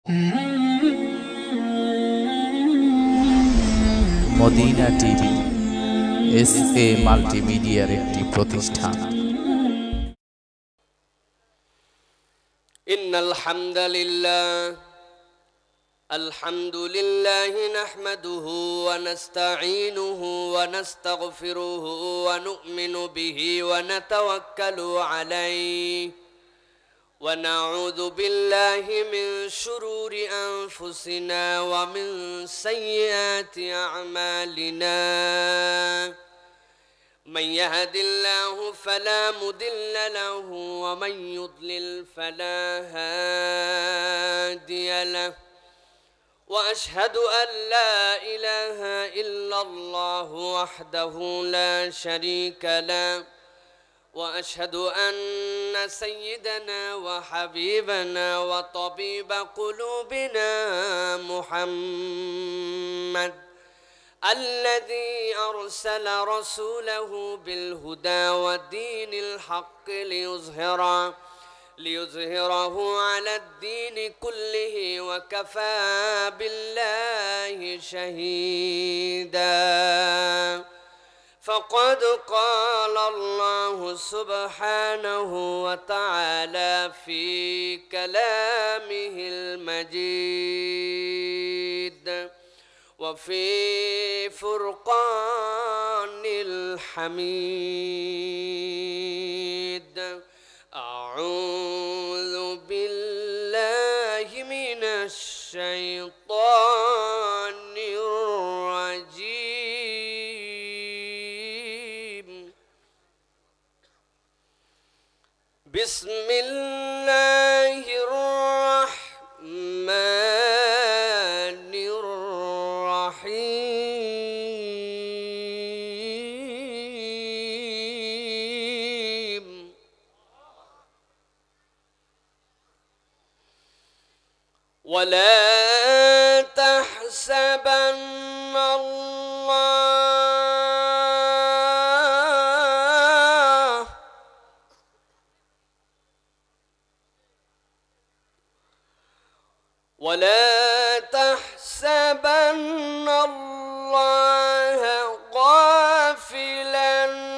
Medina TV SA. মাল্টিমিডিয়ার একটি প্রতিষ্ঠান। ইন্নাল হামদালিল্লাহ আলহামদুলিল্লাহি নাহমাদুহু ওয়া নাস্তাঈনুহু ওয়া নাস্তাগফিরুহু ওয়া নু'মিনু বিহি ওয়া নাতাওয়াক্কালু আলাইহি ওয়া নাউযু বিল্লাহি মিন শুরুরি আনফুসিনা ওয়া মিন সাইয়্যাতি আ'মালিনা। من يهد الله فلا مضل له ومن يضلل فلا هادي له وأشهد أن لا إله إلا الله وحده لا شريك له وأشهد أن سيدنا وحبيبنا وطبيب قلوبنا محمد الذي أرسل رسوله بالهدى ودين الحق ليظهره على الدين كله وكفى بالله شهيدا. فقد قال الله سبحانه وتعالى في كلامه المجيد وفي فرقان الحميد. أعوذ بالله من الشيطان الرجيم. بسم الله الرحمن الرحيم. ولا تحسبن الله غافلا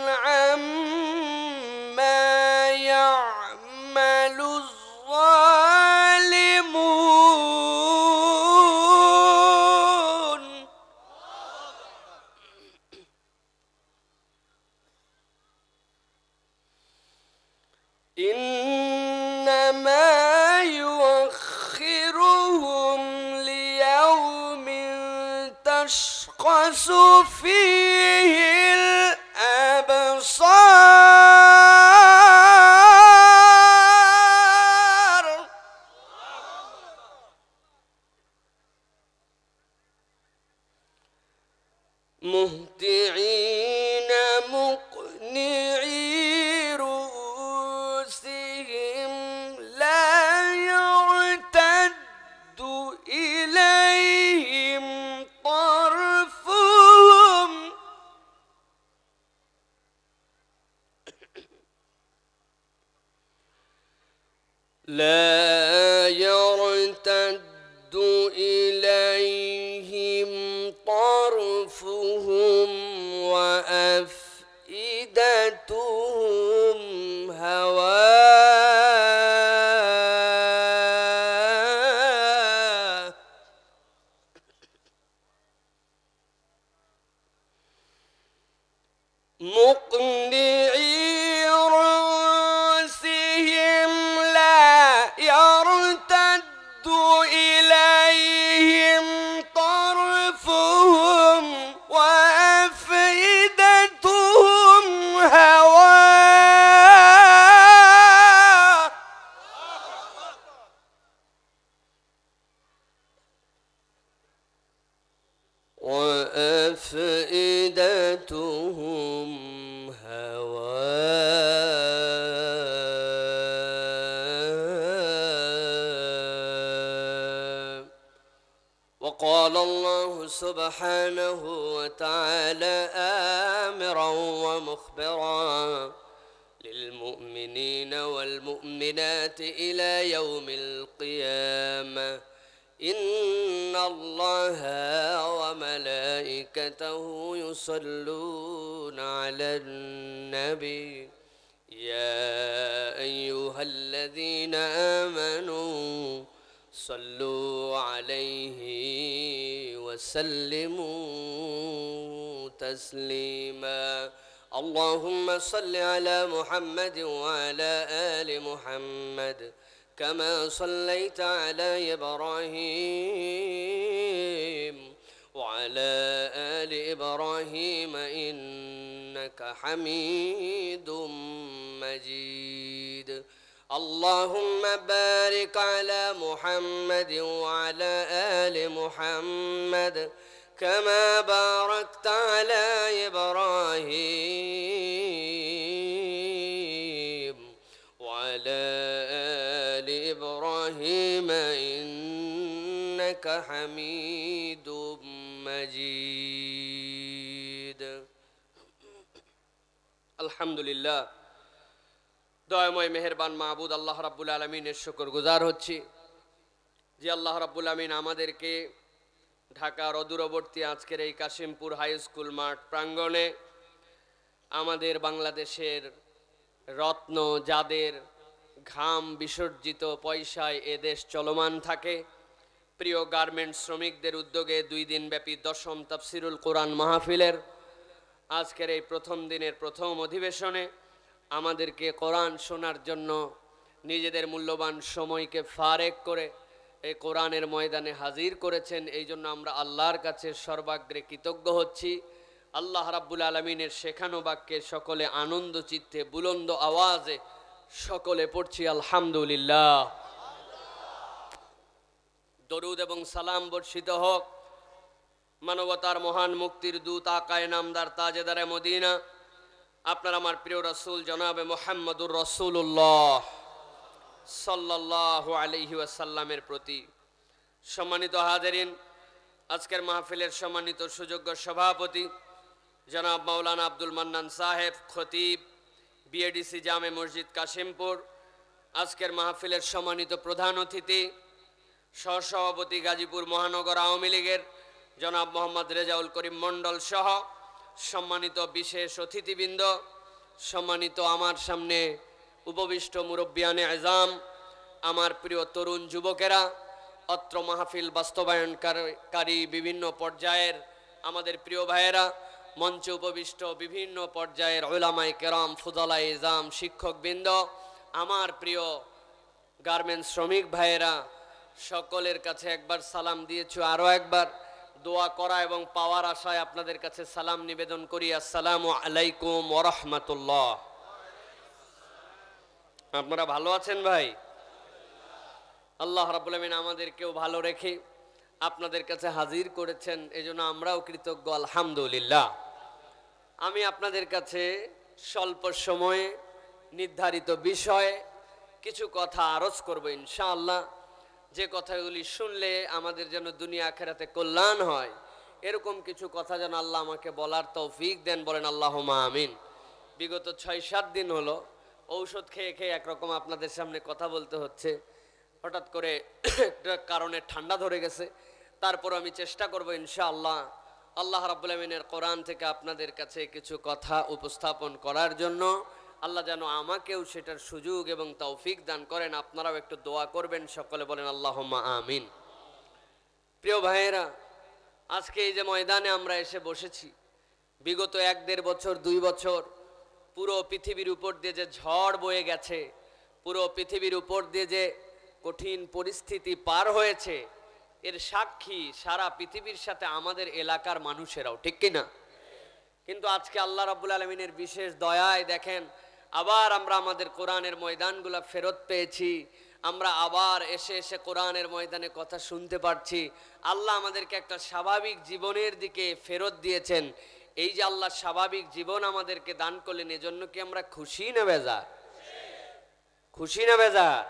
عما يعمل الظالمون. إنما يؤخرهم ليوم تشخص فيه الأبصار. مهطعين مقنعي رؤوسهم لا يرتد إليهم طرفهم وأفئدتهم هواء. مقنعي رؤوسهم لا يرتد إليهم طرفهم وأفئدتهم هواء. وأفئدتهم هواء. وقال الله سبحانه وتعالى آمرا ومخبرا للمؤمنين والمؤمنات إلى يوم القيامة إن الله وملائكته يصلون على النبي يا أيها الذين آمنوا صلوا عليه وسلموا تسليما اللهم صل على محمد وعلى آل محمد كما صليت على إبراهيم وعلى آل إبراهيم إنك حميد مجيد اللهم بارك على محمد وعلى آل محمد كما باركت على إبراهيم وعلى آل إبراهيم إنك حميد مجيد الحمد لله দয়াময় মেহেরবান মাহবুদ আল্লাহ রাব্বুল আলামিনের শুকরগুজার হচ্ছি যে আল্লাহ রাব্বুল আলামিন আমাদেরকে ঢাকার অদূরবর্তী আজকের এই কাশিমপুর হাই স্কুল মাঠ প্রাঙ্গণে আমাদের বাংলাদেশের রত্ন যাদের ঘাম বিসর্জিত পয়সায় এ দেশ চলমান থাকে প্রিয় গার্মেন্টস শ্রমিকদের উদ্যোগে 2 দিনব্যাপী 10ম তাফসিরুল কোরআন মাহফিলের আজকের এই প্রথম দিনের প্রথম অধিবেশনে আমাদেরকে কোরআন শোনার জন্য নিজেদের মূল্যবান সময়কে ফারেক করে এই কোরআনের ময়দানে হাজির করেছেন এই জন্য আমরা আল্লাহর কাছে সর্বাগ্রে কৃতজ্ঞ হচ্ছি আল্লাহ রাব্বুল আলামিনের শেখানো বাক্যে সকলে আনন্দ চিত্তে বুলন্দ আওয়াজে সকলে পড়ছি আলহামদুলিল্লাহ দরুদ এবং সালাম বর্ষিত হোক মানবতার মহান মুক্তির দূত আকায়ে নামদার তাজেদারে মদিনা আপনার আমার প্রিয় রাসূল জনাবে মুহাম্মদুর রাসূলুল্লাহ সাল্লাল্লাহু আলাইহি ওয়াসাল্লামের প্রতি সম্মানিত হাজিরিন আজকের মাহফিলের সম্মানিত সুযোগ্য সভাপতি জনাব মাওলানা আব্দুল মান্নান সাহেব খতিব বিএডিসি জামে মসজিদ কাশিমপুর আজকের মাহফিলের সম্মানিত প্রধান অতিথি সহসভাপতি গাজীপুর মহানগর আওয়ামী লীগের জনাব মোহাম্মদ রেজাউল করিম মণ্ডল সহ সম্মানিত বিশেষ অতিথিবৃন্দ সম্মানিত আমার সামনে উপবিষ্ট মুরব্বিয়ানে আজম আমার প্রিয় তরুণ যুবকেরা অত্র মাহফিল বাস্তবায়নকারী বিভিন্ন পর্যায়ের আমাদের প্রিয় ভাইয়েরা মঞ্চে উপবিষ্ট বিভিন্ন পর্যায়ের উলামায়ে কেরাম ফুদালায়ে ইজাম শিক্ষকবৃন্দ আমার প্রিয় গার্মেন্টস শ্রমিক ভাইয়েরা সকলের কাছে একবার সালাম দিয়েছি আরও একবার দোয়া করা এবং পাওয়ার আশায় আপনাদের কাছে সালাম নিবেদন করি আসসালামু আলাইকুম ওয়া রাহমাতুল্লাহ আপনারা ভালো আছেন ভাই আল্লাহ রাব্বুল আলামিন আমাদেরকেও ভালো রেখে আপনাদের কাছে হাজির করেছেন এজন্য আমরাও কৃতজ্ঞ আলহামদুলিল্লাহ আমি আপনাদের কাছে স্বল্প সময়ে নির্ধারিত বিষয়ে কিছু কথা আরজ করব ইনশাআল্লাহ যে কথাগুলি শুনলে আমাদের যেন দুনিয়া আখিরাতে কল্যাণ হয় এরকম কিছু কথা যেন আল্লাহ আমাকে বলার তৌফিক দেন বলেন আল্লাহুম্মা আমিন বিগত 6-7 দিন হলো ঔষধ খেয়ে খেয়ে একরকম আপনাদের সামনে কথা বলতে হচ্ছে হঠাৎ করে একটা কারণে ঠান্ডা ধরে গেছে তারপর আমি চেষ্টা করব ইনশাআল্লাহ আল্লাহ রাব্বুল আমিনের কোরআন থেকে আপনাদের কাছে কিছু কথা উপস্থাপন করার জন্য আল্লাহ যেন আমাকেও সেটার সুযোগ এবং তৌফিক দান করেন আপনারাও একটু দোয়া করবেন সকলে বলেন আল্লাহুম্মা আমিন প্রিয় ভাইয়েরা আজকে এই যে ময়দানে আমরা এসে বসেছি বিগত 1-1.5 বছর 2 বছর পুরো পৃথিবীর উপর দিয়ে যে ঝড় বয়ে গেছে পুরো পৃথিবীর উপর দিয়ে যে কঠিন পরিস্থিতি পার হয়েছে এর সাক্ষী সারা পৃথিবীর সাথে আমাদের এলাকার মানুষেরাও ঠিক কি না কিন্তু আজকে আল্লাহ রাব্বুল আলামিনের বিশেষ দয়ায় দেখেন আবার আমরা আমাদের কোরআনের ময়দানগুলো ফেরত পেয়েছি আমরা আবার এসে এসে কোরআনের ময়দানে কথা শুনতে পারছি আল্লাহ আমাদেরকে একটা স্বাভাবিক জীবনের দিকে ফেরত দিয়েছেন এই যে আল্লাহ স্বাভাবিক জীবন আমাদেরকে দান করলেন এজন্য কি আমরা খুশি না বেজার খুশি না বেজার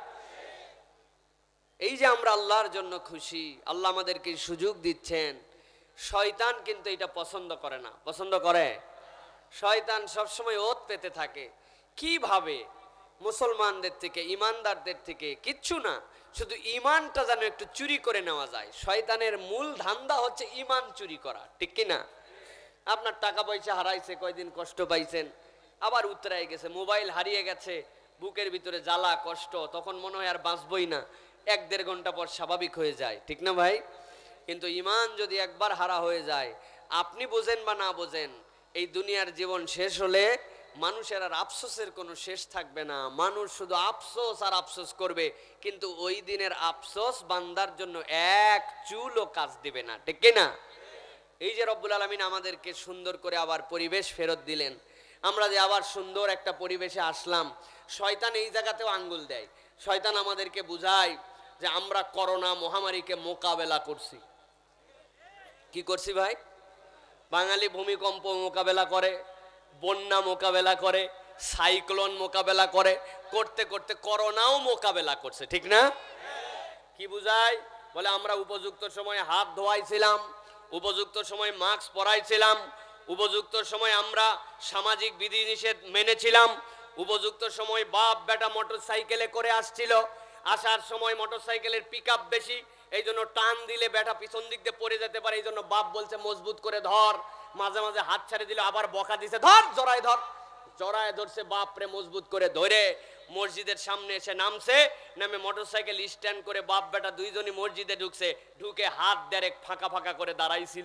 এই যে আমরা আল্লাহর জন্য খুশি আল্লাহ আমাদেরকে সুযোগ দিচ্ছেন শয়তান কিন্তু এটা পছন্দ করে না পছন্দ করে শয়তান সব সময় ওত পেতে থাকে কিভাবে মুসলমানদের থেকে ইমানদারদের থেকে কিচ্ছু না শুধু ইমানটা যেন একটু চুরি করে নেওয়া যায়। শয়তানের মূল ধান্দা হচ্ছে ইমান চুরি করা, ঠিক কি না? আপনার টাকা পয়সা হারাইছে, কয়দিন কষ্ট পাইছেন, আবার উতরাই গেছে, মোবাইল হারিয়ে গেছে, বুকের ভিতরে জ্বালা কষ্ট, তখন মনে হয় আর বাঁচবই না, 1-1.5 ঘন্টা পর স্বাভাবিক হয়ে যায়, ঠিক না ভাই? কিন্তু ইমান যদি একবার হারা হয়ে যায়, আপনি বোঝেন বা না বোঝেন, এই দুনিয়ার জীবন শেষ হলে মানুষের আর আফসোসের কোনো শেষ থাকবে না। মানুষ শুধু আফসোস আর আফসোস করবে, কিন্তু ওই দিনের আফসোস বান্দার জন্য এক চুলও কাজ দিবে না, ঠিক না? এই যে রব্বুল আলামিন আমাদেরকে সুন্দর করে আবার পরিবেশ ফেরত দিলেন, আমরা যে আবার সুন্দর একটা পরিবেশে আসলাম, শয়তান এই জায়গাতেও আঙ্গুল দেয়। শয়তান আমাদেরকে বুঝায় যে আমরা করোনা মহামারীকে মোকাবেলা করছি। কি করছি ভাই? বাঙালি ভূমিকম্প মোকাবেলা করে, বন্যা মোকাবেলা করে, সাইক্লোন মোকাবেলা করে, করতে করতে করোনাও মোকাবেলা করছে, ঠিক না? কি বুঝায়? বলে আমরা উপযুক্ত সময় হাত ধোয়াইছিলাম, উপযুক্ত সময় মাস্ক পরাইছিলাম, উপযুক্ত সময় আমরা সামাজিক বিধিনিষেধ মেনেছিলাম, উপযুক্ত সময় বাপ বেটা মোটরসাইকেলে করে আসছিল, আসার সময় মোটরসাইকেলের পিকআপ বেশি, এই জন্য টান দিলে বেটা পিছন দিক দিয়ে পড়ে যেতে পারে, এই জন্য বাপ বলছে মজবুত করে ধর, মাঝে মাঝে হাত ছেড়ে দিলে আবার বকা দিছে ধর, জড়ায় ধর, জড়ায় ধরছে বাপরে মজবুত করে ধরে মসজিদের সামনে এসে নামছে, নামে মোটরসাইকেল স্ট্যান্ড করে বাপ বেটা দুইজনই মসজিদে ঢুকছে, ঢুকে হাত ডাইরেক্ট ফাঁকা ফাঁকা করে দাঁড়াইছিল,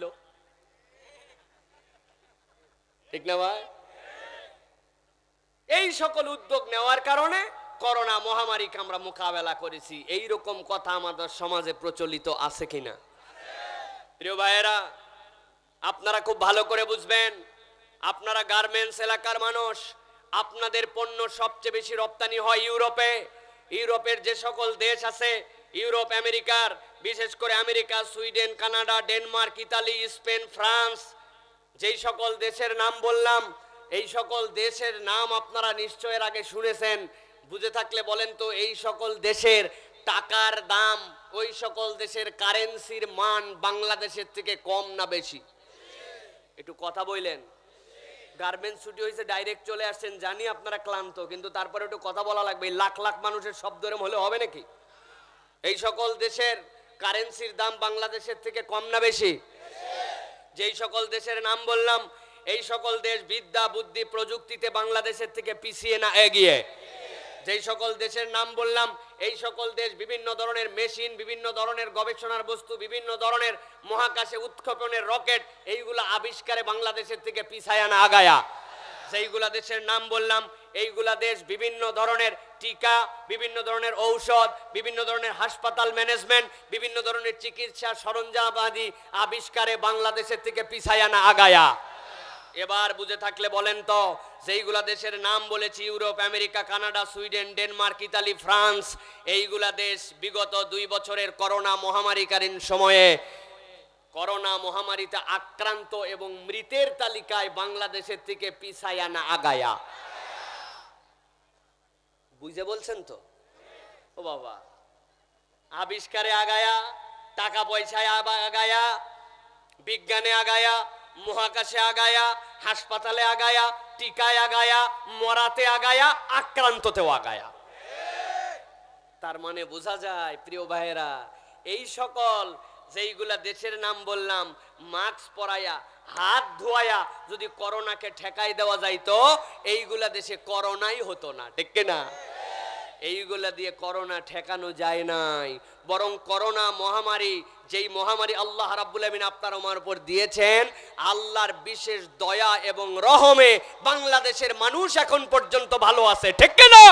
ঠিক না ভাই? এই সকল উদ্যোগ নেওয়ার কারণে করোনা মহামারীকে আমরা মোকাবেলা করেছি। এই রকম কথা আমাদের সমাজে প্রচলিত আছে কিনা? প্রিয় ভাইয়েরা, আপনারা খুব ভালো করে বুঝবেন, আপনারা গার্মেন্টস এলাকার মানুষ, আপনাদের পণ্য সবচেয়ে বেশি রপ্তানি হয় ইউরোপে। ইউরোপের যে সকল দেশ আছে, ইউরোপ আমেরিকার, বিশেষ করে America, Sweden, Canada, Denmark, Italy, Spain, France, যেই সকল দেশের নাম বললাম, এই সকল দেশের নাম আপনারা নিশ্চয়ের আগে শুনেছেন। বুঝে থাকলে বলেন তো, এই সকল দেশের টাকার দাম, ওই সকল দেশের কারেন্সির মান বাংলাদেশের থেকে কম না বেশি? একটু কথা বললেন। গার্মেন্টস ছুটি হয়েছে, ডাইরেক্ট চলে আসছেন, জানি আপনারা ক্লান্ত, কিন্তু তারপরে একটু কথা বলা লাগবে। লাখ লাখ মানুষের শব্দ এরম হলে হবে নাকি? এই সকল দেশের কারেন্সির দাম বাংলাদেশের থেকে কম না বেশি? যেই সকল দেশের নাম বললাম, এই সকল দেশ বিদ্যা বুদ্ধি প্রযুক্তিতে বাংলাদেশের থেকে পিছিয়ে না এগিয়ে? যেই সকল দেশের নাম বললাম, এই সকল দেশ বিভিন্ন ধরনের মেশিন, বিভিন্ন ধরনের গবেষণার বস্তু, বিভিন্ন ধরনের মহাকাশে উৎক্ষেপণের রকেট, এইগুলা আবিষ্কারে বাংলাদেশের থেকে পিছায়া না আগায়া? যেইগুলা দেশের নাম বললাম, এইগুলা দেশ বিভিন্ন ধরনের টিকা, বিভিন্ন ধরনের ঔষধ, বিভিন্ন ধরনের হাসপাতাল ম্যানেজমেন্ট, বিভিন্ন ধরনের চিকিৎসা সরঞ্জাম আদি আবিষ্কারে বাংলাদেশের থেকে পিছায়া না আগায়া? এবার বুঝে থাকলে বলেন তো, যেইগুলা দেশের নাম বলেছি, Europe, America, Canada, Sweden, Denmark, Italy, France, এইগুলা দেশ বিগত 2 বছরের করোনা মহামারীকালীন সময়ে করোনা মহামারীতে আক্রান্ত এবং মৃতের তালিকায় বাংলাদেশের থেকে পিছায়া না আগায়া? বুঝে বলছেন তো? ও বাবা, আবিষ্কারে আগায়া, টাকা পয়সায় আগায়া, বিজ্ঞানে আগায়া, মহাকাশে আগায়া, হাসপাতালে আগায়া, টিকায় আগায়া, মরাতে আগায়া, আক্রান্ততেও আগায়া। তার মানে বোঝা যায় প্রিয় ভাইয়েরা, এই সকল যেইগুলা দেশের নাম বললাম, মাস্ক পরায়া, হাত ধোয়া যদি করোনাকে ঠেকাই দেওয়া যাইতো, এইগুলা দেশে করোনাই হতো না, ঠিক না? এইগুলা দিয়ে করোনা ঠেকানো যায় নাই, বরং করোনা মহামারী, যেই মহামারী আল্লাহ রাব্বুল আমিন আপনার আমার উপর দিয়েছেন, আল্লাহর বিশেষ দয়া এবং রহমে বাংলাদেশের মানুষ এখন পর্যন্ত ভালো আছে, ঠিক না?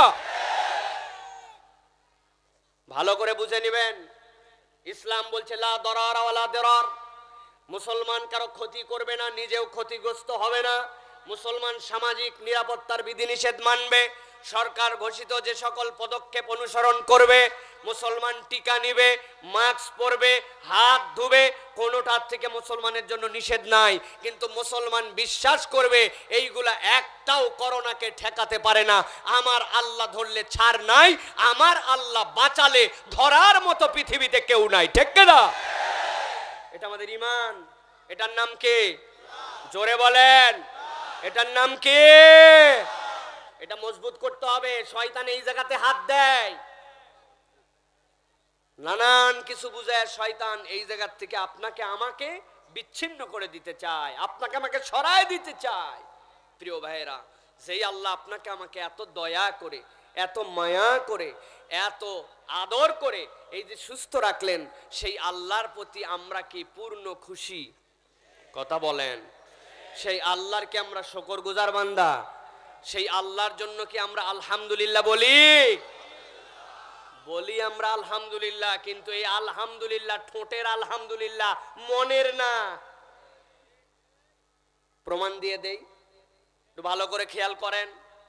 ভালো করে বুঝে নেবেন, ইসলাম বলছে লা দরার ওয়ালা দিরার, মুসলমান কারো ক্ষতি করবে না, নিজেও ক্ষতিগ্রস্ত হবে না। মুসলমান সামাজিক নিরাপত্তার বিধিনিষেধ মানবে, সরকার ঘোষিত যে সকল পদক্ষেপ অনুসরণ করবে, মুসলমান টিকা নিবে, মাস্ক পরবে, হাত ধুবে, কোনোটার থেকে মুসলমানের জন্য নিষেধ নাই। কিন্তু মুসলমান বিশ্বাস করবে এইগুলা একটাও করোনাকে ঠেকাতে পারে না। আমার আল্লাহ ধরলে ছাড় নাই, আমার আল্লাহ বাঁচালে ধরার মতো পৃথিবীতে কেউ নাই, ঠিক না? এটা আমাদের ঈমান। এটার নাম কি? জোরে বলেন, এটার নাম কি? এটা মজবুত করতে হবে। শয়তান এই জায়গাতে হাত দেয়। নানান কিছু বুঝায় শয়তান এই জায়গা থেকে আপনাকে আমাকে বিচ্ছিন্ন করে দিতে চায়, আপনাকে আমাকে সরায় দিতে চায়। প্রিয় ভাইয়েরা, যেই আল্লাহ আপনাকে আমাকে এত দয়া করে, এত মায়া করে, এত আদর করে এই যে সুস্থ রাখলেন, সেই আল্লাহর প্রতি আমরা কি পূর্ণ খুশি? কথা বলেন। সেই আল্লাহর কি আমরা শুকরগুজার বান্দা? সেই আল্লাহর জন্য কি আমরা আলহামদুলিল্লাহ বলি? বলি আমরা আলহামদুলিল্লাহ, কিন্তু এই আলহামদুলিল্লাহ ঠোঁটের আলহামদুলিল্লাহ, মনের না। প্রমাণ দিয়ে দেই, একটু ভালো করে খেয়াল করেন।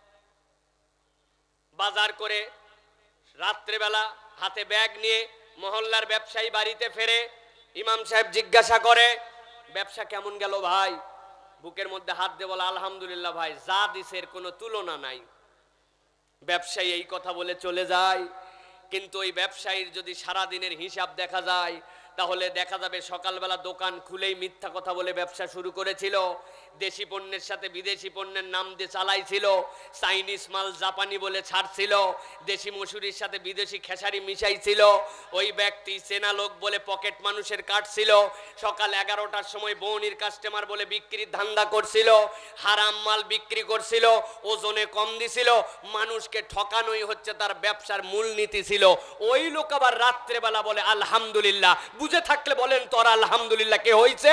বাজার করে রাত্রেবেলা হাতে ব্যাগ নিয়ে মহল্লার ব্যবসায়ী বাড়িতে ফেরে, ইমাম সাহেব জিজ্ঞাসা করে ব্যবসা কেমন গেল ভাই? বুকের মধ্যে হাত দিয়ে বলে আলহামদুলিল্লাহ ভাই, যা দিছের কোনো তুলনা নাই। ব্যবসায়ী এই কথা বলে চলে যায়, কিন্তু ওই ব্যবসায়ীর যদি সারা দিনের হিসাব দেখা যায়, তাহলে দেখা যাবে সকালবেলা দোকান খুলেই মিথ্যা কথা বলে ব্যবসা শুরু করেছিল, দেশি পণ্যের সাথে বিদেশি পণ্যের নাম দিয়ে চালাইছিল, চাইনিজ মাল জাপানি বলে ছাড়ছিল, দেশি মসুরির সাথে বিদেশি খেসারি মিশাইছিল, ওই ব্যক্তি চেনা লোক বলে পকেট মানুষের কাটছিল, সকাল 11টার সময় বউনির কাস্টমার বলে বিক্রির ধান্দা করছিল, হারাম মাল বিক্রি করছিল, ওজনে কম দিছিল, মানুষকে ঠকানোই হচ্ছে তার ব্যবসার মূলনীতি ছিল। ওই লোক আবার রাত্রেবেলা বলে আলহামদুলিল্লাহ। বুঝে থাকলে বলেন তোর আলহামদুলিল্লাহ কে হইছে?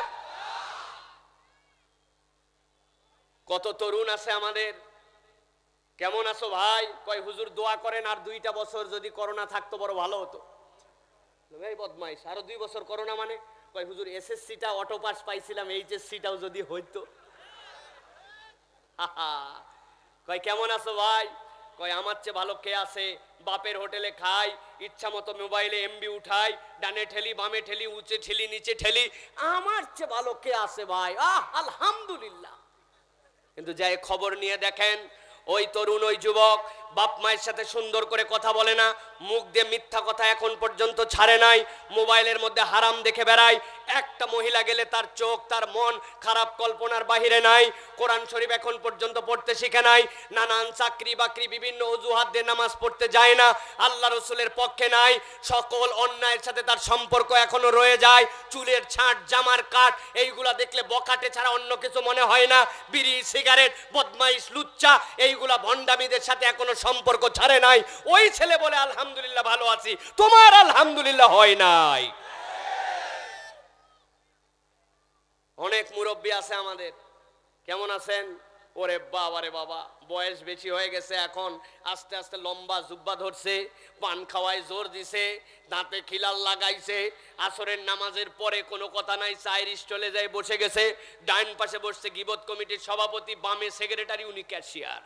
কত তরুণ আছে আমাদের, কেমন আছো ভাই? কয় হুজুর দোয়া করেন আর 2টা বছর যদি করোনা থাকতো বড় ভালো হতো। এই বদমাইশ, আরো 2 বছর করোনা মানে? কয় হুজুর এসএসসিটা অটো পাস পাইছিলাম, এইচএসসিটাও যদি হইতো। কয় কেমন আছো ভাই? কয় আমার চেয়ে ভালো কে আছে? বাপের হোটেলে খাই, ইচ্ছা মতো মোবাইলে এমবি উঠাই, ডানে ঠেলি বামে ঠেলি, উঁচে ঠেলি নিচে ঠেলি, আমার চেয়ে ভালো কে আছে ভাই? আলহামদুলিল্লাহ। কিন্তু যাই খবর নিয়ে দেখেন, ওই তরুণ ওই যুবক বাপ মায়ের সাথে সুন্দর করে কথা বলে না, মুখ দিয়ে মিথ্যা কথা এখন পর্যন্ত ছাড়ে নাই, মোবাইলের মধ্যে হারাম দেখে বেড়ায়। একটা মহিলা গেলে তার চোখ তার মন খারাপ কল্পনার বাহিরে নাই, কোরআন শরীফ এখন পর্যন্ত পড়তে শিখে নাই, নানান চাকরি বাকরি বিভিন্ন অজুহাত দিয়ে নামাজ পড়তে যায় না, আল্লাহ রসুলের পক্ষে নাই, সকল অন্যায়ের সাথে তার সম্পর্ক এখনো রয়ে যায়, চুলের ছাঁট জামার কাট এইগুলা দেখলে বকাটে ছাড়া অন্য কিছু মনে হয় না, বিড়ি সিগারেট বদমাইশ লুচ্চা এইগুলা ভণ্ডামিদের সাথে এখনো সম্পর্ক ছাড়ে নাই। ওই ছেলে বলে আলহামদুলিল্লাহ ভালো আছি, তোমার আলহামদুলিল্লাহ হয় নাই। অনেক মুরব্বী আছে আমাদের, কেমন আছেন? ওরে বাবা রে বাবা, বয়স বেশি হয়ে গেছে, এখন আস্তে আস্তে লম্বা জুব্বা ধরছে, পান খাওয়ায় জোর দিছে, দাঁতে খিলাল লাগাইছে, আসরের নামাজের পরে কোনো কথা নাই, চায়ের স্টলে যায় বসে গেছে, ডাইন পাশে বসছে গিবত কমিটির সভাপতি, বামে সেক্রেটারি, উনি ক্যাশিয়ার।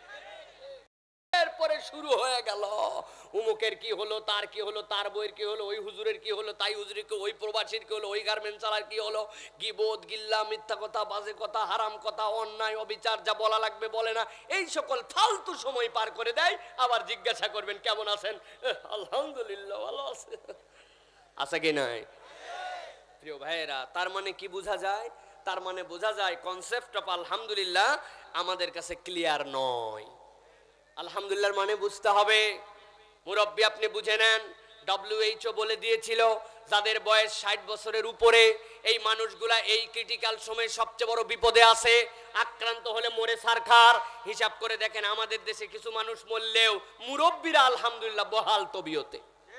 এরপরে শুরু হয়ে গেল উমুকের কি হলো, তার কি হলো, তার বইয়ের কি হলো, ওই হুজুরের কি হলো, তাই হুজুরের কি, ওই প্রবাসীর কি হলো, ওই গার্মেন্টস চালার কি হলো, গিবত গিল্লা মিথ্যা কথা বাজে কথা হারাম কথা অন্যায় অবিচার যা বলা লাগবে বলে না, এই সকল ফালতু সময় পার করে দেয়। আবার জিজ্ঞাসা করবেন কেমন আছেন? আলহামদুলিল্লাহ ভালো আছে। আছে কি নাই? প্রিয় ভাইয়েরা, তার মানে কি বোঝা যায়? তার মানে বোঝা যায় কনসেপ্ট অফ আলহামদুলিল্লাহ আমাদের কাছে ক্লিয়ার নয়। আলহামদুলিল্লাহর মানে বুঝতে হবে। মুরব্বী আপনি বুঝে নেন, WHO বলে দিয়েছিল যাদের বয়স 60 বছরের উপরে এই মানুষগুলা এই ক্রিটিক্যাল সময়ে সবচেয়ে বড় বিপদে আছে, আক্রান্ত হলে মরে সারখার। হিসাব করে দেখেন আমাদের দেশে কিছু মানুষ মরলেও মুরব্বীরা আলহামদুলিল্লাহ বহাল তবিয়তে।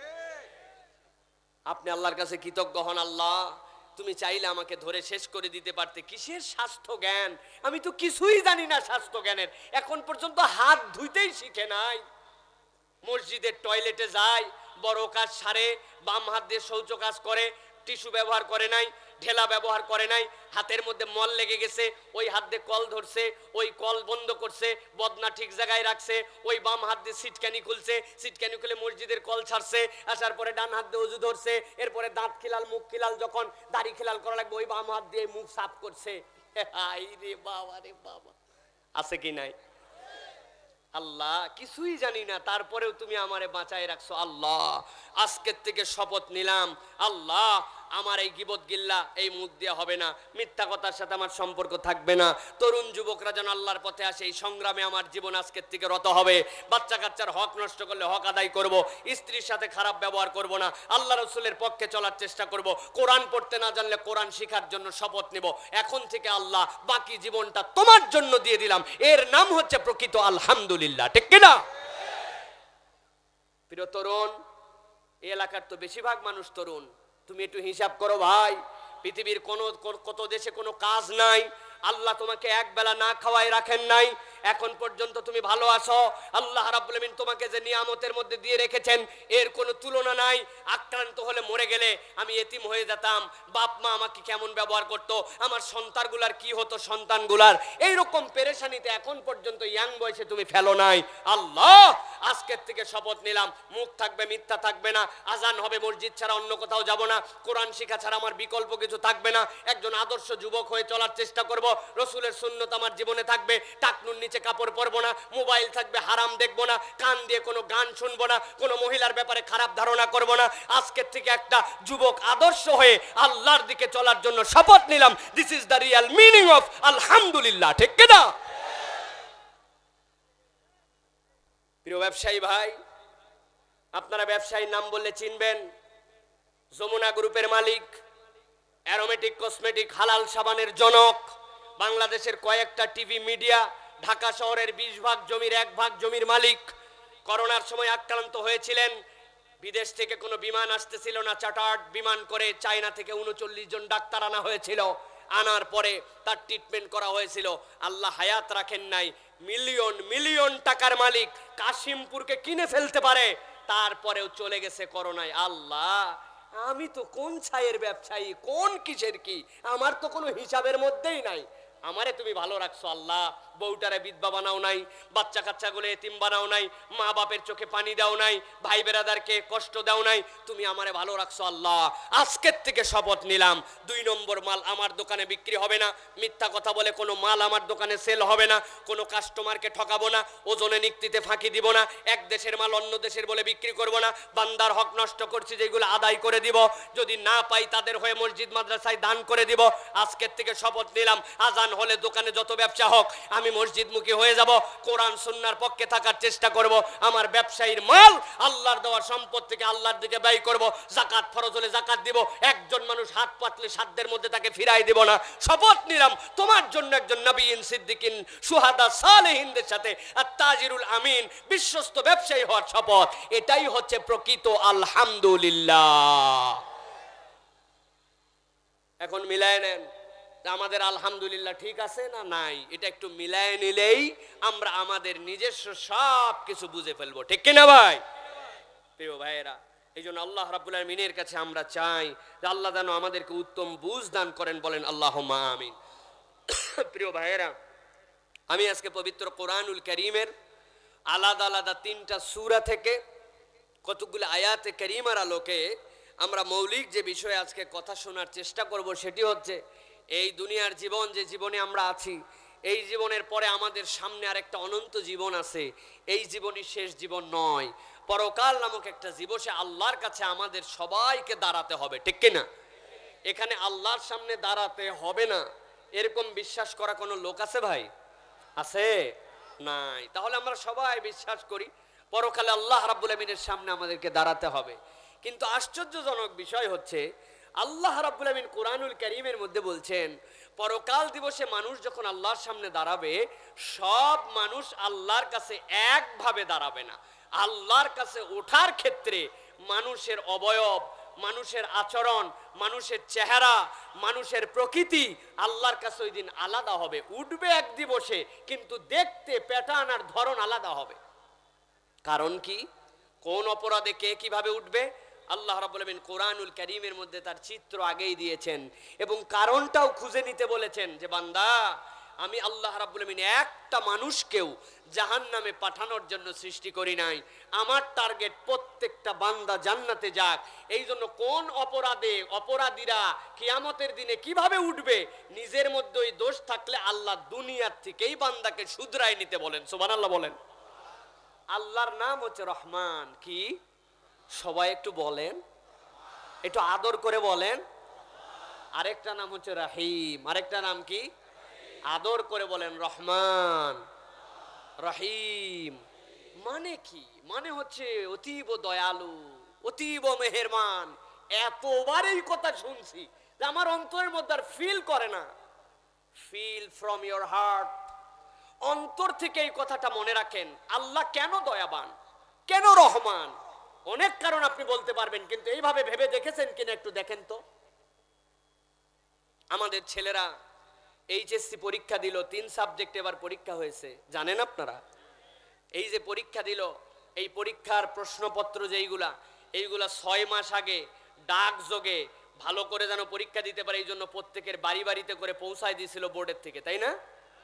আপনি আল্লাহর কাছে কৃতজ্ঞ হন, আল্লাহ তুমি চাইলে আমাকে ধরে শেষ করে দিতে পারতে। কিসের স্বাস্থ্য জ্ঞান? আমি তো কিছুই জানি না স্বাস্থ্য জ্ঞানের, এখন পর্যন্ত হাত ধুইতেই শিখে নাই। মসজিদের টয়লেটে যায়, বড় কাজ সারে, বাম হাত দিয়ে শৌচ কাজ করে, টিস্যু ব্যবহার করে নাই, ঢেলা ব্যবহার করে নাই, হাতের মধ্যে মল লেগে গেছে, ওই হাত দিয়ে কল ধরছে, ওই কল বন্ধ করছে, বদনা ঠিক জায়গায় রাখছে, ওই বাম হাত দিয়ে সিটকানি খুলছে, সিটকানি খুলে মসজিদের কল ছাড়ছে, আসার পরে ডান হাত দিয়ে ওযু ধরছে, এরপরে দাঁত খিলাল মুখ খিলাল, যখন দাড়ি খিলাল করা লাগবে ওই বাম হাত দিয়ে মুখ সাফ করছে। আই রে বাবা রে বাবা, আছে কি নাই? আল্লাহ কিছুই জানি না, তারপরেও তুমি আমারে বাঁচায় রাখছো। আল্লাহ আজকের থেকে শপথ নিলাম, আল্লাহ আমার এই গিবত গিল্লা এই মুখ দিয়ে হবে না, মিথ্যা কথার সাথে আমার সম্পর্ক থাকবে না। তরুণ যুবকরা যেন আল্লাহর পথে আসে, এই সংগ্রামে আমার জীবন আজকের থেকে রত হবে। বাচ্চা কাচ্চার হক নষ্ট করলে হক আদায় করব, স্ত্রীর সাথে খারাপ ব্যবহার করব না, আল্লাহ রসুলের পক্ষে চলার চেষ্টা করব। কোরআন পড়তে না জানলে কোরআন শেখার জন্য শপথ নেব। এখন থেকে আল্লাহ বাকি জীবনটা তোমার জন্য দিয়ে দিলাম, এর নাম হচ্ছে প্রকৃত আলহামদুলিল্লাহ। ঠিক কিনা? প্রিয় তরুণ, এই এলাকার তো বেশিরভাগ মানুষ তরুণ। তুমি একটু হিসাব করো ভাই, পৃথিবীর কত দেশে কোনো কাজ নাই, আল্লাহ তোমাকে এক বেলা না খাওয়াই রাখেন নাই, এখন পর্যন্ত তুমি ভালো আছো। আল্লাহ রাব্বুল আমিন তোমাকে যে নিয়ামতের মধ্যে দিয়ে রেখেছেন এর কোনো তুলনা নাই। আক্রান্ত হলে মরে গেলে আমি এতিম হয়ে যেতাম, বাপ মা আমাকে কেমন ব্যবহার করতো, আমার সন্তানগুলার কি হতো, সন্তানগুলার এইরকম পেরেশানিতে এখন পর্যন্ত ইয়াং বয়সে তুমি ফেলো নাই। আল্লাহ আজকের থেকে শপথ নিলাম, মুখ থাকবে, মিথ্যা থাকবে না, আজান হবে মসজিদ ছাড়া অন্য কোথাও যাব না, কোরআন শিক্ষা ছাড়া আমার বিকল্প কিছু থাকবে না, একজন আদর্শ যুবক হয়ে চলার চেষ্টা করব, রসুলের সুন্নত আমার জীবনে থাকবে, টাকনুর নিচে কাপড় পরবো না, মোবাইল থাকবে, হারাম দেখবো না, কান দিয়ে কোনো গান শুনবো না, কোনো মহিলার ব্যাপারে খারাপ ধারণা করব না। আজকের থেকে একটা যুবক আদর্শ হয়ে আল্লাহর দিকে চলার জন্য শপথ নিলাম। This is the real meaning of আলহামদুলিল্লাহ। ঠিক কিনা? প্রিয় ব্যবসায়ী ভাই, আপনারা ব্যবসায়ীর নাম বললে চিনবেন। যমুনা গ্রুপের মালিক, অ্যারোমেটিক কসমেটিক হালাল সাবানের জনক, বাংলাদেশের কয়েকটা টিভি মিডিয়া, ঢাকা শহরের 20 ভাগ জমির 1 ভাগ জমির মালিক। করোনার সময় আক্রান্ত হয়েছিলেন, বিদেশ থেকে কোনো বিমান আসতেছিল না, চার্টার্ড বিমান করে চায়না থেকে 39 জন ডাক্তার আনা হয়েছিল। আনার পরে তার ট্রিটমেন্ট করা হয়েছিল। আল্লাহ হায়াত রাখেন নাই, মিলিয়ন মিলিয়ন টাকার মালিক, কাশিমপুরকে কিনে ফেলতে পারে, তারপরেও চলে গেছে করোনায়। আল্লাহ, আমি তো কোন ছায়ের ব্যবসায়ী, কোন কিসের কি, আমার তো কোনো হিসাবের মধ্যেই নাই। আমারে তুমি ভালো রাখছো আল্লাহ, বউটারে বিধবা বানাও নাই, বাচ্চা কাচ্চাগুলো এতিম বানাও নাই, মা বাপের চোখে পানি দাও নাই, ভাই বেরাদারকে কষ্ট দাও নাই, তুমি আমারে ভালো রাখছো আল্লাহ। আজকের থেকে শপথ নিলাম, 2 নম্বর মাল আমার দোকানে বিক্রি হবে না, মিথ্যা কথা বলে কোনো মাল আমার দোকানে সেল হবে না, কোনো কাস্টমারকে ঠকাবো না, ওজনে নিক্তিতে ফাঁকি দিব না, এক দেশের মাল অন্য দেশের বলে বিক্রি করব না, বান্দার হক নষ্ট করছি যেগুলো আদায় করে দিব, যদি না পাই তাদের হয়ে মসজিদ মাদ্রাসায় দান করে দিব। আজকের থেকে শপথ নিলাম, আজান হলে দোকানে যত ব্যবসা হোক আমি মসজিদমুখী হয়ে যাব, কোরআন সুন্নাহর পক্ষে থাকার চেষ্টা করব, আমার ব্যবসায়ীর মাল আল্লাহর দেওয়া সম্পদ থেকে আল্লাহর দিকে ব্যয় করব, যাকাত ফরজ হলে যাকাত দিব, একজন মানুষ হাত পাতলে সাধ্যের মধ্যে তাকে ফিরাই দিব না। শপথ নিলাম তোমার জন্য একজন নবীন, সিদ্দিকিন, সুহাদা, সালেহিনদের সাথে আত-তাজিরুল আমিন, বিশ্বস্ত ব্যবসায়ী হওয়ার শপথ। এটাই হচ্ছে প্রকৃত আলহামদুলিল্লাহ। এখন মিলায় নেন, আমাদের আলহামদুলিল্লাহ ঠিক আছে না নাই, এটা একটু মিলায় নিলেই আমরা আমাদের নিজস্ব সব কিছু বুঝে ফেলবো। ঠিক কিনা ভাই? প্রিয় ভাইয়েরা, এই জন্য আল্লাহ রাব্বুল আমিনের কাছে আমরা চাই যে আল্লাহ যেন আমাদেরকে উত্তম বুঝ দান করেন, বলেন আল্লাহুম্মা আমিন। প্রিয় ভাইয়েরা, আমি আজকে পবিত্র কোরআনুল কারীমের আলাদা আলাদা 3টা সূরা থেকে কতগুলো আয়াতে কারীমার আলোকে আমরা মৌলিক যে বিষয়ে আজকে কথা শোনার চেষ্টা করব, সেটি হচ্ছে এই দুনিয়ার জীবন, যে জীবনে আমরা আছি, এই জীবনের পরে আমাদের সামনে আরেকটা অনন্ত জীবন আছে। এই জীবনই শেষ জীবন নয়, পরকাল নামক একটা জীবন, সে আল্লাহর কাছে আমাদের সবাইকে দাঁড়াতে হবে। ঠিক কিনা? এখানে আল্লাহর সামনে দাঁড়াতে হবে না এরকম বিশ্বাস করা কোনো লোক আছে ভাই? আছে? নাই। তাহলে আমরা সবাই বিশ্বাস করি পরকালে আল্লাহ রাব্বুল আমিনের সামনে আমাদেরকে দাঁড়াতে হবে। কিন্তু আশ্চর্যজনক বিষয় হচ্ছে আল্লাহ রাব্বুল আমিন কোরআনুল কারীমের মধ্যে বলছেন, পরকাল দিবসে মানুষ যখন আল্লাহর সামনে দাঁড়াবে, সব মানুষ আল্লাহর কাছে একভাবে দাঁড়াবে না। আল্লাহর কাছে ওঠার ক্ষেত্রে মানুষের অবয়ব, মানুষের আচরণ, মানুষের চেহারা, মানুষের প্রকৃতি আল্লাহর কাছে ওই দিন আলাদা হবে। উঠবে এক দিবসে, কিন্তু দেখতে প্যাটার্ন আর ধরন আলাদা হবে। কারণ কি? কোন অপরাধে কে কিভাবে উঠবে আল্লাহ রাব্বুল আমিন কোরআনুল কারীমের মধ্যে তার চিত্র আগেই দিয়েছেন, এবং কারণটাও খুঁজে নিতে বলেছেন যে বান্দা, আমি আল্লাহ রাব্বুল আমিন একটা মানুষকেও জাহান্নামে পাঠানোর জন্য সৃষ্টি করি নাই। আমার টার্গেট প্রত্যেকটা বান্দা জান্নাতে যাক। এই জন্য কোন অপরাধে অপরাধীরা কিয়ামতের দিনে কিভাবে উঠবে, নিজের মধ্যেই দোষ থাকলে আল্লাহ দুনিয়ার থেকেই বান্দাকে শুধরাই নিতে বলেন। সুবহানাল্লাহ বলেন। আল্লাহর নাম হচ্ছে রহমান। কি? সবাই একটু বলেন, একটু আদর করে বলেন আরেকটা নাম হচ্ছে রাহিম। আরেকটা নাম কি? আদর করে বলেন রহমান রহিম। মানে কি? মানে হচ্ছে অতীব দয়ালু, অতীব মেহেরবান। এতবার এই কথা শুনছি যে আমার অন্তরের মধ্যে আর ফিল করে না। ফিল ফ্রম ইয়োর হার্ট, অন্তর থেকে এই কথাটা মনে রাখেন। আল্লাহ কেন দয়াবান, কেন রহমান? অনেক কারণ আপনি বলতে পারবেন, কিন্তু এইভাবে ভেবে দেখেছেন কিনা একটু দেখেন তো। আমাদের ছেলেরা এইচএসসি পরীক্ষা দিল, 3 সাবজেক্ট এবার পরীক্ষা হয়েছে, জানেন আপনারা? এই যে পরীক্ষা দিল, এই পরীক্ষার প্রশ্নপত্র এইগুলা 6 মাস আগে ডাক যোগে ভালো করে যেন পরীক্ষা দিতে পারে এই জন্য প্রত্যেকের বাড়ি বাড়িতে করে পৌঁছায় দিয়েছিল বোর্ডের থেকে, তাই না?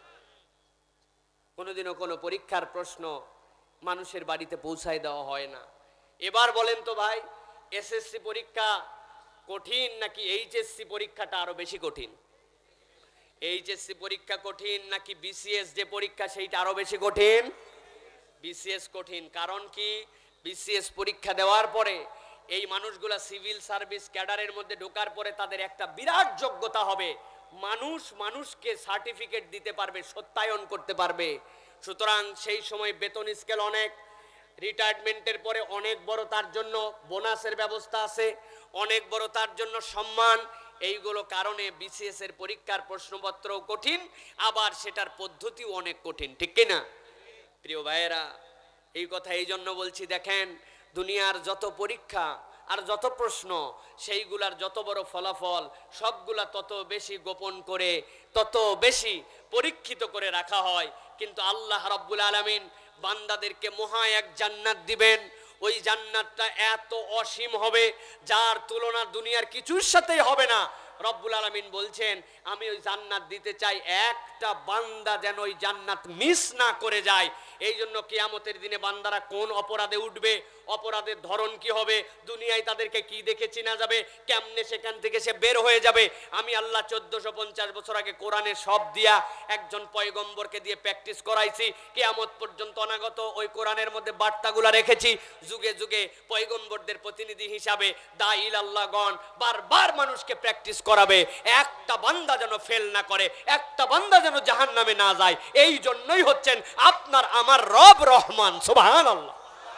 কোনোদিনও কোনো পরীক্ষার প্রশ্ন মানুষের বাড়িতে পৌঁছায় দেওয়া হয় না। এবার বলেন তো ভাই, এসএসসি পরীক্ষা কঠিন নাকি এইচএসসি পরীক্ষাটা আরো বেশি কঠিন? এইচএসসি পরীক্ষা কঠিন নাকি বিসিএস যে পরীক্ষা সেইটা আরো বেশি কঠিন? বিসিএস কঠিন। কারণ কি? বিসিএস পরীক্ষা দেওয়ার পরে এই মানুষগুলা সিভিল সার্ভিস ক্যাডারের মধ্যে ঢোকার পরে তাদের একটা বিরাট যোগ্যতা হবে। মানুষকে সার্টিফিকেট দিতে পারবে, সত্যায়ন করতে পারবে। সুতরাং সেই সময় বেতন স্কেল অনেক, রিটায়ারমেন্টের পরে অনেক বড় তার জন্য বোনাসের ব্যবস্থা আছে, অনেক বড় তার জন্য সম্মান। এইগুলো কারণে বিসিএস এর পরীক্ষার প্রশ্নপত্রও কঠিন, আবার সেটার পদ্ধতিও অনেক কঠিন, ঠিক কিনা? প্রিয় ভাইয়েরা, এই কথা এই জন্য বলছি, দেখেন দুনিয়ার যত পরীক্ষা আর যত প্রশ্ন, সেইগুলার যত বড় ফলাফল, সবগুলা তত বেশি গোপন করে, তত বেশি পরীক্ষিত করে রাখা হয়। কিন্তু আল্লাহ রাব্বুল আলামিন বান্দাদেরকে মহা এক জান্নাত দিবেন। ওই জান্নাতটা এত অসীম হবে যার তুলনা দুনিয়ার কিছুর সাথেই হবে না। রব্বুল আলামিন বলছেন, আমি ওই জান্নাত দিতে চাই, একটা বান্দা যেন ওই জান্নাত মিস না করে যায়। এই জন্য কিয়ামতের দিনে বান্দারা কোন অপরাধে উঠবে, অপরাধের ধরন কি হবে, দুনিয়ায় তাদেরকে কি দেখে চেনা যাবে, কেমনে সেখান থেকে সে বের হয়ে যাবে, আমি আল্লাহ 1450 বছর আগে কোরআনে সব দিয়া একজন পয়গম্বরকে দিয়ে প্র্যাকটিস করাইছি। কিয়ামত পর্যন্ত অনাগত ওই কোরআনের মধ্যে বার্তাগুলা রেখেছি। যুগে যুগে পয়গম্বরদের প্রতিনিধি হিসাবে দাঈল আল্লাহগণ বারবার মানুষকে প্র্যাকটিস করাবে, একটা বান্দা যেন ফেল না করে, একটা বান্দা যেন জাহান্নামে না যায়। এই জন্যই হচ্ছেন আপনার আমার রব রহমান। সুবহানাল্লাহ।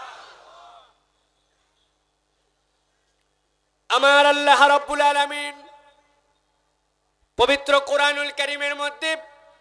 আমার আল্লাহ রাব্বুল আলামিন পবিত্র কোরআনুল কারীমের মধ্যে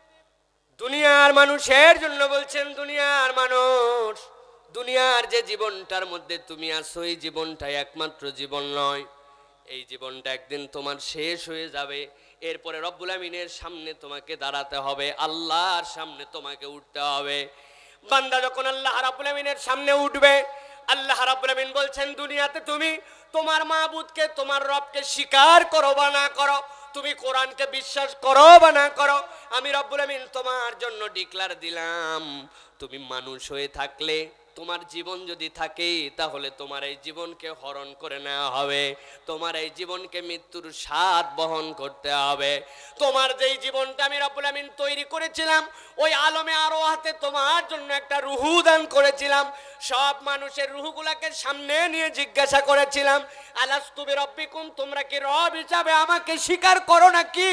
দুনিয়ার মানুষের জন্য বলছেন, দুনিয়ার মানুষ, দুনিয়ার যে জীবনটার মধ্যে তুমি আছো, এই জীবনটা একমাত্র জীবন নয়। এই জীবনটা একদিন তোমার শেষ হয়ে যাবে। এরপরে রব্বুল আমিনের সামনে তোমাকে দাঁড়াতে হবে, আল্লাহর সামনে তোমাকে উঠতে হবে। বান্দা যখন আল্লাহ রাব্বুল আমিনের সামনে উঠবে, আল্লাহ রাব্বুল আমিন বলছেন, দুনিয়াতে তুমি তোমার মাবুদকে, তোমার রবকে স্বীকার করো বা না করো, তুমি কোরআনকে বিশ্বাস করো বা না করো, আমি রব্বুল আমিন তোমার জন্য ডিক্লার দিলাম, তুমি মানুষ হয়ে থাকলে, তোমার জীবন যদি থাকে, তাহলে তোমার এই জীবনকে হরণ করে নেওয়া হবে, তোমার এই জীবনকে মৃত্যুর স্বাদ বহন করতে হবে। তোমার যেই জীবনটা আমি রব্বুল আমিন তৈরি করেছিলাম, ওই আলমে আরওয়াহতে তোমার জন্য একটা রুহু দান করেছিলাম। সব মানুষের রুহুগুলাকে সামনে নিয়ে জিজ্ঞাসা করেছিলাম, আলাস্তু বিরাব্বিকুম, তোমরা কি রব হিসাবে আমাকে স্বীকার করো নাকি?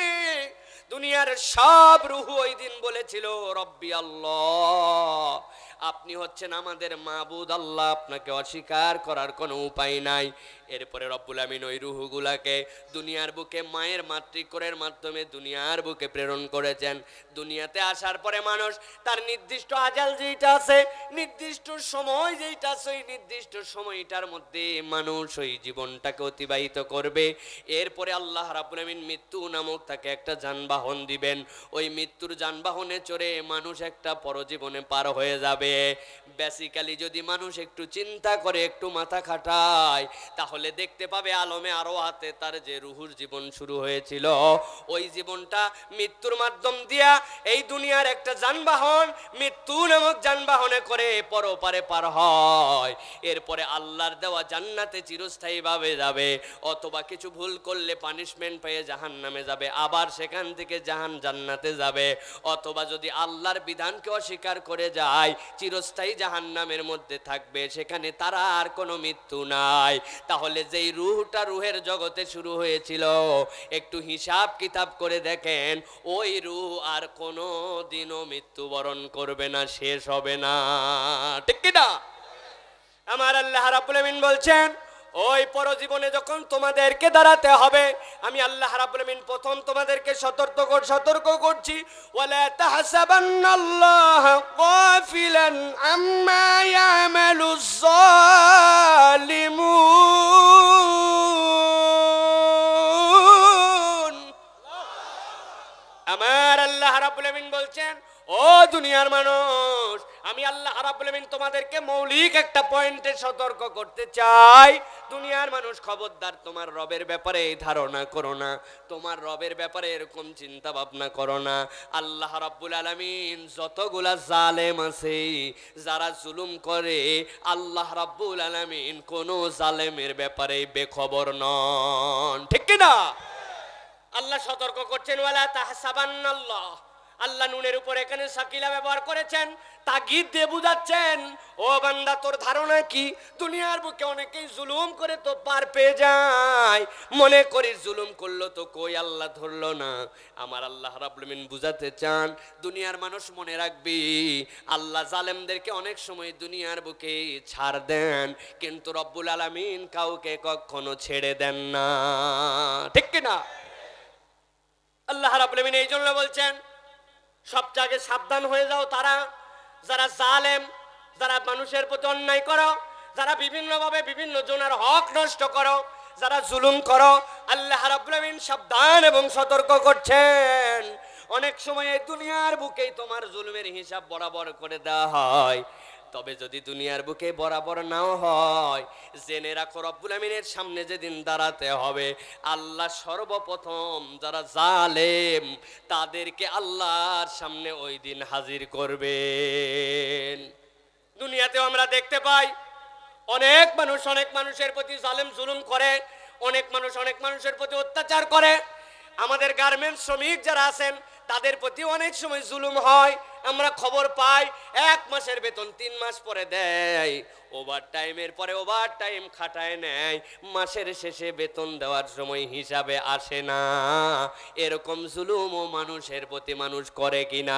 দুনিয়ার সব রুহু ওই দিন বলেছিল, রব্বি আল্লাহ, আপনি হচ্ছেন আমাদের মাবুদ, আল্লাহ, আপনাকে অস্বীকার করার কোনো উপায় নাই। এরপরে রব্বুল আমিন ওই রুহুগুলাকে দুনিয়ার বুকে মায়ের মাতৃকরের মাধ্যমে দুনিয়ার বুকে প্রেরণ করেছেন। দুনিয়াতে আসার পরে মানুষ তার নির্দিষ্ট আজাল যেটা আছে, নির্দিষ্ট সময় যেটা আছে, ওই নির্দিষ্ট সময়টার মধ্যে মানুষ ওই জীবনটাকে অতিবাহিত করবে। এরপরে আল্লাহ রাব্বুল আমিন মৃত্যু নামক তাকে একটা যানবাহন দিবেন। ওই মৃত্যুর যানবাহনে চড়ে মানুষ একটা পরজীবনে পার হয়ে যাবে। বেসিক্যালি যদি মানুষ একটু চিন্তা করে, একটু মাথা খাটায়, তাহলে দেখতে পাবে আলমে আরওয়াহতে তার যে রুহুর জীবন শুরু হয়েছিল, ওই জীবনটা মৃত্যুর মাধ্যম দিয়া এই দুনিয়ার একটা যানবাহন, মৃত্যু নামক যানবাহনে করে পরপারে পার হয়। এরপরে আল্লাহর দেওয়া জান্নাতে চিরস্থায়ীভাবে যাবে, অথবা কিছু ভুল করলে পানিশমেন্ট পেয়ে জাহান্নামে যাবে, আবার সেখান থেকে জান্নাতে যাবে, অথবা যদি আল্লাহর বিধানকে অস্বীকার করে যায় চিরস্থায়ী জাহান্নামের মধ্যে থাকবে, সেখানে তার আর কোনো মৃত্যু নাই। তাহলে তাহলে যেই রুহটা রুহের জগতে শুরু হয়েছিল, একটু হিসাব কিতাব করে দেখেন, ওই রুহ আর কোনো দিনও মৃত্যুবরণ করবে না, শেষ হবে না, ঠিক কি না? আমার আল্লাহ রাব্বুল আমিন বলছেন, ওই পরজীবনে যখন তোমাদেরকে দাঁড়াতে হবে, আমি আল্লাহ রাব্বুল আমিন প্রথম তোমাদেরকে সতর্ক করছি, ওয়ালা তাহসাবান্নাল্লাহা গাফিলান আম্মা ইয়ামালুজ জালিমুন। আমার আল্লাহ রাব্বুল আমিন বলছেন, ও দুনিয়ার মানুষ, আমি আল্লাহ রাব্বুল আমিন তোমাদেরকে মৌলিক একটা পয়েন্টে সতর্ক করতে চাই। দুনিয়ার মানুষ, খবরদার তোমার রবের ব্যাপারে এই ধারণা করো না, তোমার রবের ব্যাপারে এরকম চিন্তা ভাবনা করো না। আল্লাহ রাব্বুল আলামিন যতগুলা জালেম আছে, যারা জুলুম করে, আল্লাহ রাব্বুল আলামিন কোনো জালেমের ব্যাপারে বেখবর নন, ঠিক কি না? আল্লাহ সতর্ক করছেন, ওয়ালা তাহসাবান্নাল্লাহ, আল্লাহ নুনের উপর এখানে সাকিলা ব্যবহার করেছেন, তাগিদ দিয়ে বুঝাচ্ছেন, ও বান্দা তোর ধারণা কি, দুনিয়ার বুকে অনেকেই জুলুম করে তো পার পেয়ে যায়, মনে করিস জুলুম করলো তো কই আল্লাহ ধরলো না। আমার আল্লাহ রাব্বুল আমিন বুঝাতে চান, দুনিয়ার মানুষ মনে রাখবি, আল্লাহ জালেমদেরকে অনেক সময় দুনিয়ার বুকে ছাড় দেন, কিন্তু রব্বুল আলামিন কাউকে কখনো ছেড়ে দেন না, ঠিক কি না? আল্লাহ রাব্বুল আমিন এই জন্য বলছেন, সব জায়গায় সাবধান হয়ে যাও, তারা যারা জালেম, যারা মানুষের প্রতি অন্যায় করো, যারা বিভিন্নভাবে বিভিন্ন জনের হক নষ্ট করো, যারা জুলুম করো, আল্লাহ রাব্বুল আমিন সাবধান এবং সতর্ক করছেন। অনেক সময় এই দুনিয়ার বুকেই তোমার জুলুমের হিসাব বরাবর করে দেওয়া হয়, তবে যদি দুনিয়ার বুকে বরাবর নাও হয়, জেনে রাখো রব্বুল আমিনের সামনে যেদিন দাঁড়াতে হবে, আল্লাহ সর্বপ্রথম যারা জালেম তাদেরকে আল্লাহর সামনে ওই দিন হাজির করবেন। দুনিয়াতেও আমরা দেখতে পাই, অনেক মানুষ অনেক মানুষের প্রতি জালেম জুলুম করে, অনেক মানুষ অনেক মানুষের প্রতি অত্যাচার করে। আমাদের গার্মেন্টস শ্রমিক যারা আছেন, তাদের প্রতি অনেক সময় জুলুম হয়, আমরা খবর পাই, 1 মাসের বেতন 3 মাস পরে দেয়, ওভার টাইমের পরে ওভার টাইম খাটায় নেয়, মাসের শেষে বেতন দেওয়ার সময় হিসাবে আসে না। এরকম জুলুমও মানুষের প্রতি মানুষ করে কিনা?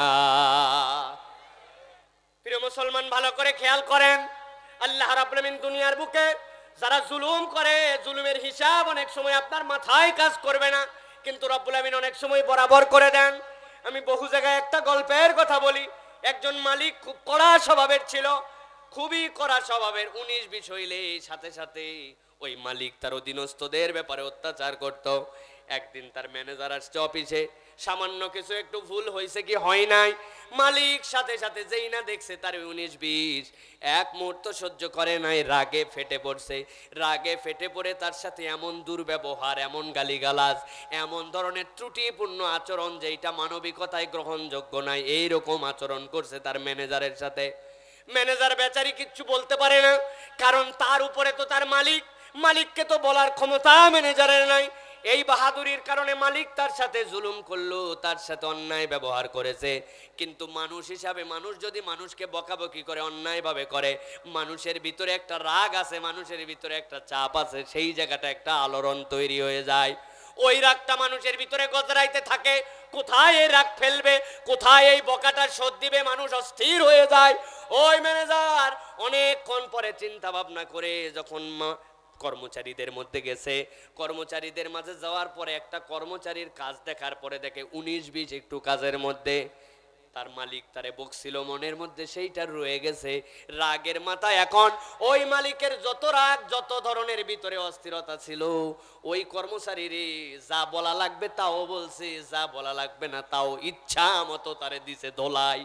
প্রিয় মুসলমান, ভালো করে খেয়াল করেন, আল্লাহ রাব্বুল আমিন দুনিয়ার বুকে যারা জুলুম করে, জুলুমের হিসাব অনেক সময় আপনার মাথায় কাজ করবে না, কিন্তু রব্বুল আমিন অনেক সময় বরাবর করে দেন। আমি বহু জায়গায় একটা গল্পের কথা বলি, একজন মালিক খুব কড়া স্বভাবের ছিল, খুবই কড়া স্বভাবের, 19-20 হইলে সাথে সাথে ওই মালিক তার অধীনস্থদের ব্যাপারে অত্যাচার করত। একদিন তার ম্যানেজার আসছে অফিসে, সামান্য কিছু একটু ভুল হয়েছে কি হয় নাই, মালিক সাথে সাথে যেই না দেখছে তার 19-20, এক মুহূর্ত সহ্য করে নাই, রাগে ফেটে পড়ছে। রাগে ফেটে পড়ে তার সাথে এমন দুর্ব্যবহার, এমন গালিগালাজ, এমন ধরনের ত্রুটিপূর্ণ আচরণ যেটা মানবিকতায় গ্রহণযোগ্য নাই, এইরকম আচরণ করছে তার ম্যানেজারের সাথে। ম্যানেজার বেচারি কিচ্ছু বলতে পারে না, কারণ তার উপরে তো তার মালিক, মালিককে তো বলার ক্ষমতা ম্যানেজারের নাই। এই বাহাদুরির কারণে মালিক তার সাথে জুলুম করলো, তার সাথে অন্যায় ব্যবহার করেছে। কিন্তু মানুষ হিসাবে, মানুষ যদি মানুষকে বকাবকি করে, অন্যায়ভাবে করে, মানুষের ভিতরে একটা রাগ আছে, মানুষের ভিতরে একটা চাপ আছে, সেই জায়গাটা একটা আলোড়ন তৈরি হয়ে যায়। ওই রাগটা মানুষের ভিতরে গজরাইতে থাকে, কোথায় এই রাগ ফেলবে, কোথায় এই বকাটা শোধ দিবে, মানুষ অস্থির হয়ে যায়। ওই ম্যানেজার অনেকক্ষণ পরে চিন্তা ভাবনা করে যখন কর্মচারীদের মধ্যে গেছে, কর্মচারীদের মাঝে যাওয়ার পরে একটা কর্মচারীর কাজ দেখার পরে দেখে 19-20 একটু কাজের মধ্যে তার মালিক তারে বকছিল, মনের মধ্যে সেইটা রয়ে গেছে। রাগের মাথায় এখন ওই মালিকের যত রাগ, যত ধরনের ভিতরে অস্থিরতা ছিল, ওই কর্মচারীর যা বলা লাগবে তাও বলছে, যা বলা লাগবে না তাও ইচ্ছা মতো তারে দিছে ধোলাই।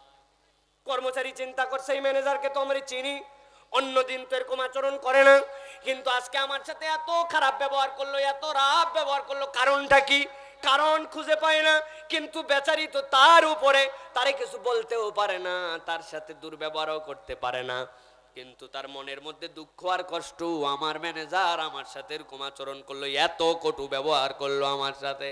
কর্মচারী চিন্তা করছে, এই ম্যানেজারকে তো আমরা চিনি, অন্যদিন তো এরকম আচরণ করে না, কিন্তু আজকে আমার সাথে এত খারাপ ব্যবহার করলো, এত রাগ ব্যবহার করলো, কারণটা কি? কারণ খুঁজে পায় না। কিন্তু বেচারি তো তার উপরে, তারে কিছু বলতেও পারে না, তার সাথে দুর্ব্যবহারও করতে পারে না, কিন্তু তার মনের মধ্যে দুঃখ আর কষ্ট, আমার ম্যানেজার আমার সাথে এরকম আচরণ করলো, এত কটু ব্যবহার করলো আমার সাথে।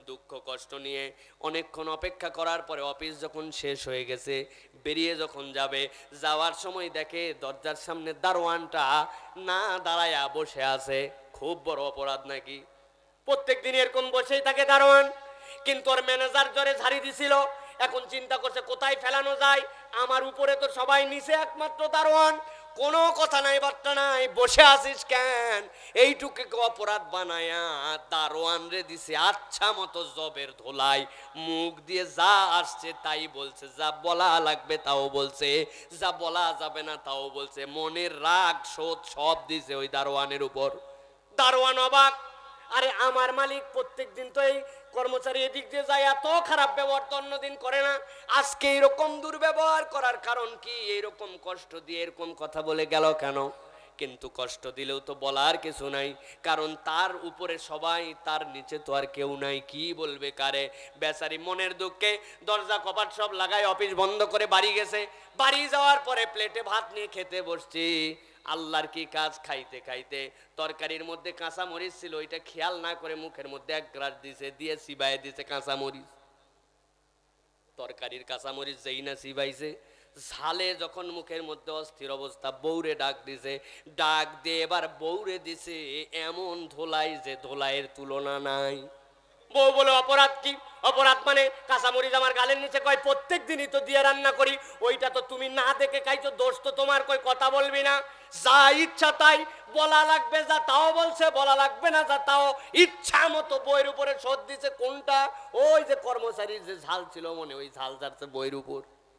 দুঃখ কষ্ট নিয়ে অনেকক্ষণ অপেক্ষা করার পরে অফিস যখন শেষ হয়ে গেছে, বেরিয়ে যখন যাবে, যাওয়ার সময় দেখে দরজার সামনে দারোয়ানটা না দাঁড়ায়া বসে আছে। খুব বড় অপরাধ নাকি? প্রত্যেক দিন এরকম বসেই থাকে দারোয়ান, কিন্তু ওর ম্যানেজার জোরে ঝাড়ি দিছিল। এখন চিন্তা করছে কোথায় ফেলানো যায়, আমার উপরে তো সবাই নিচে একমাত্র দারোয়ান, কোনো কথা নাই বার্তা নাই, বসে আছিস কেন? এইটুকে অপরাধ বানায়া দারোয়ান রে দিছে আচ্ছা মতো জবের ধোলাই, মুখ দিয়ে যা আসছে তাই বলছে, যা বলা লাগবে তাও বলছে, যা বলা যাবে না তাও বলছে, মনের রাগ শোধ সব দিছে ওই দারোয়ানের উপর। দারোয়ান অবাক, আরে আমার মালিক প্রত্যেক দিন তো এই কর্মচারী এদিক দিয়ে যায়, এত খারাপ ব্যবহার তো অন্যদিন করে না, আজকে এরকম দুর্ব্যবহার করার কারণ কি? এইরকম কষ্ট দিয়ে এরকম কথা বলে গেল কেন? কিন্তু কষ্ট দিলেও তো বলার কিছু নাই, কারণ তার উপরে সবাই, তার নিচে তো আর কেউ নাই, কি বলবে কারে? বেচারি মনের দুঃখে দরজা কপাট সব লাগায় অফিস বন্ধ করে বাড়ি গেছে। বাড়ি যাওয়ার পরে প্লেটে ভাত নিয়ে খেতে বসছি, আল্লাহর কি কাজ, খাইতে খাইতে তরকারির মধ্যে কাঁচা মরিচ ছিল, ওইটা খেয়াল না করে মুখের মধ্যে এক গ্রাস দিছে, দিয়ে চিবাই দিছে কাঁচা মরিচ। তরকারির কাঁচা মরিচ যেই না চিবাইছে, ঝালে যখন মুখের মধ্যে অস্থির অবস্থা, বউরে ডাক দিছে, ডাক দিয়ে এবার বউরে দিছে এমন ধোলাই যে ধোলাইয়ের তুলনা নাই। বউ বলে অপরাধ কি? অপরাধ মানে কাঁচামরিচ আমার গালের নিচে, কয় প্রত্যেক দিনই তো দিয়ে রান্না করি, ওইটা তো তুমি না দেখে খাইছো, দোষ তো তোমার, কই কথা বলবি না, যা ইচ্ছা তাই বলা লাগবে, যা তাও বলছে, বলা লাগবে না যা তাও ইচ্ছা মতো বইয়ের উপরে শোধ দিছে। কোনটা? ওই যে কর্মচারীর যে ঝাল ছিল মনে, ওই ঝাল যাচ্ছে বইয়ের উপর।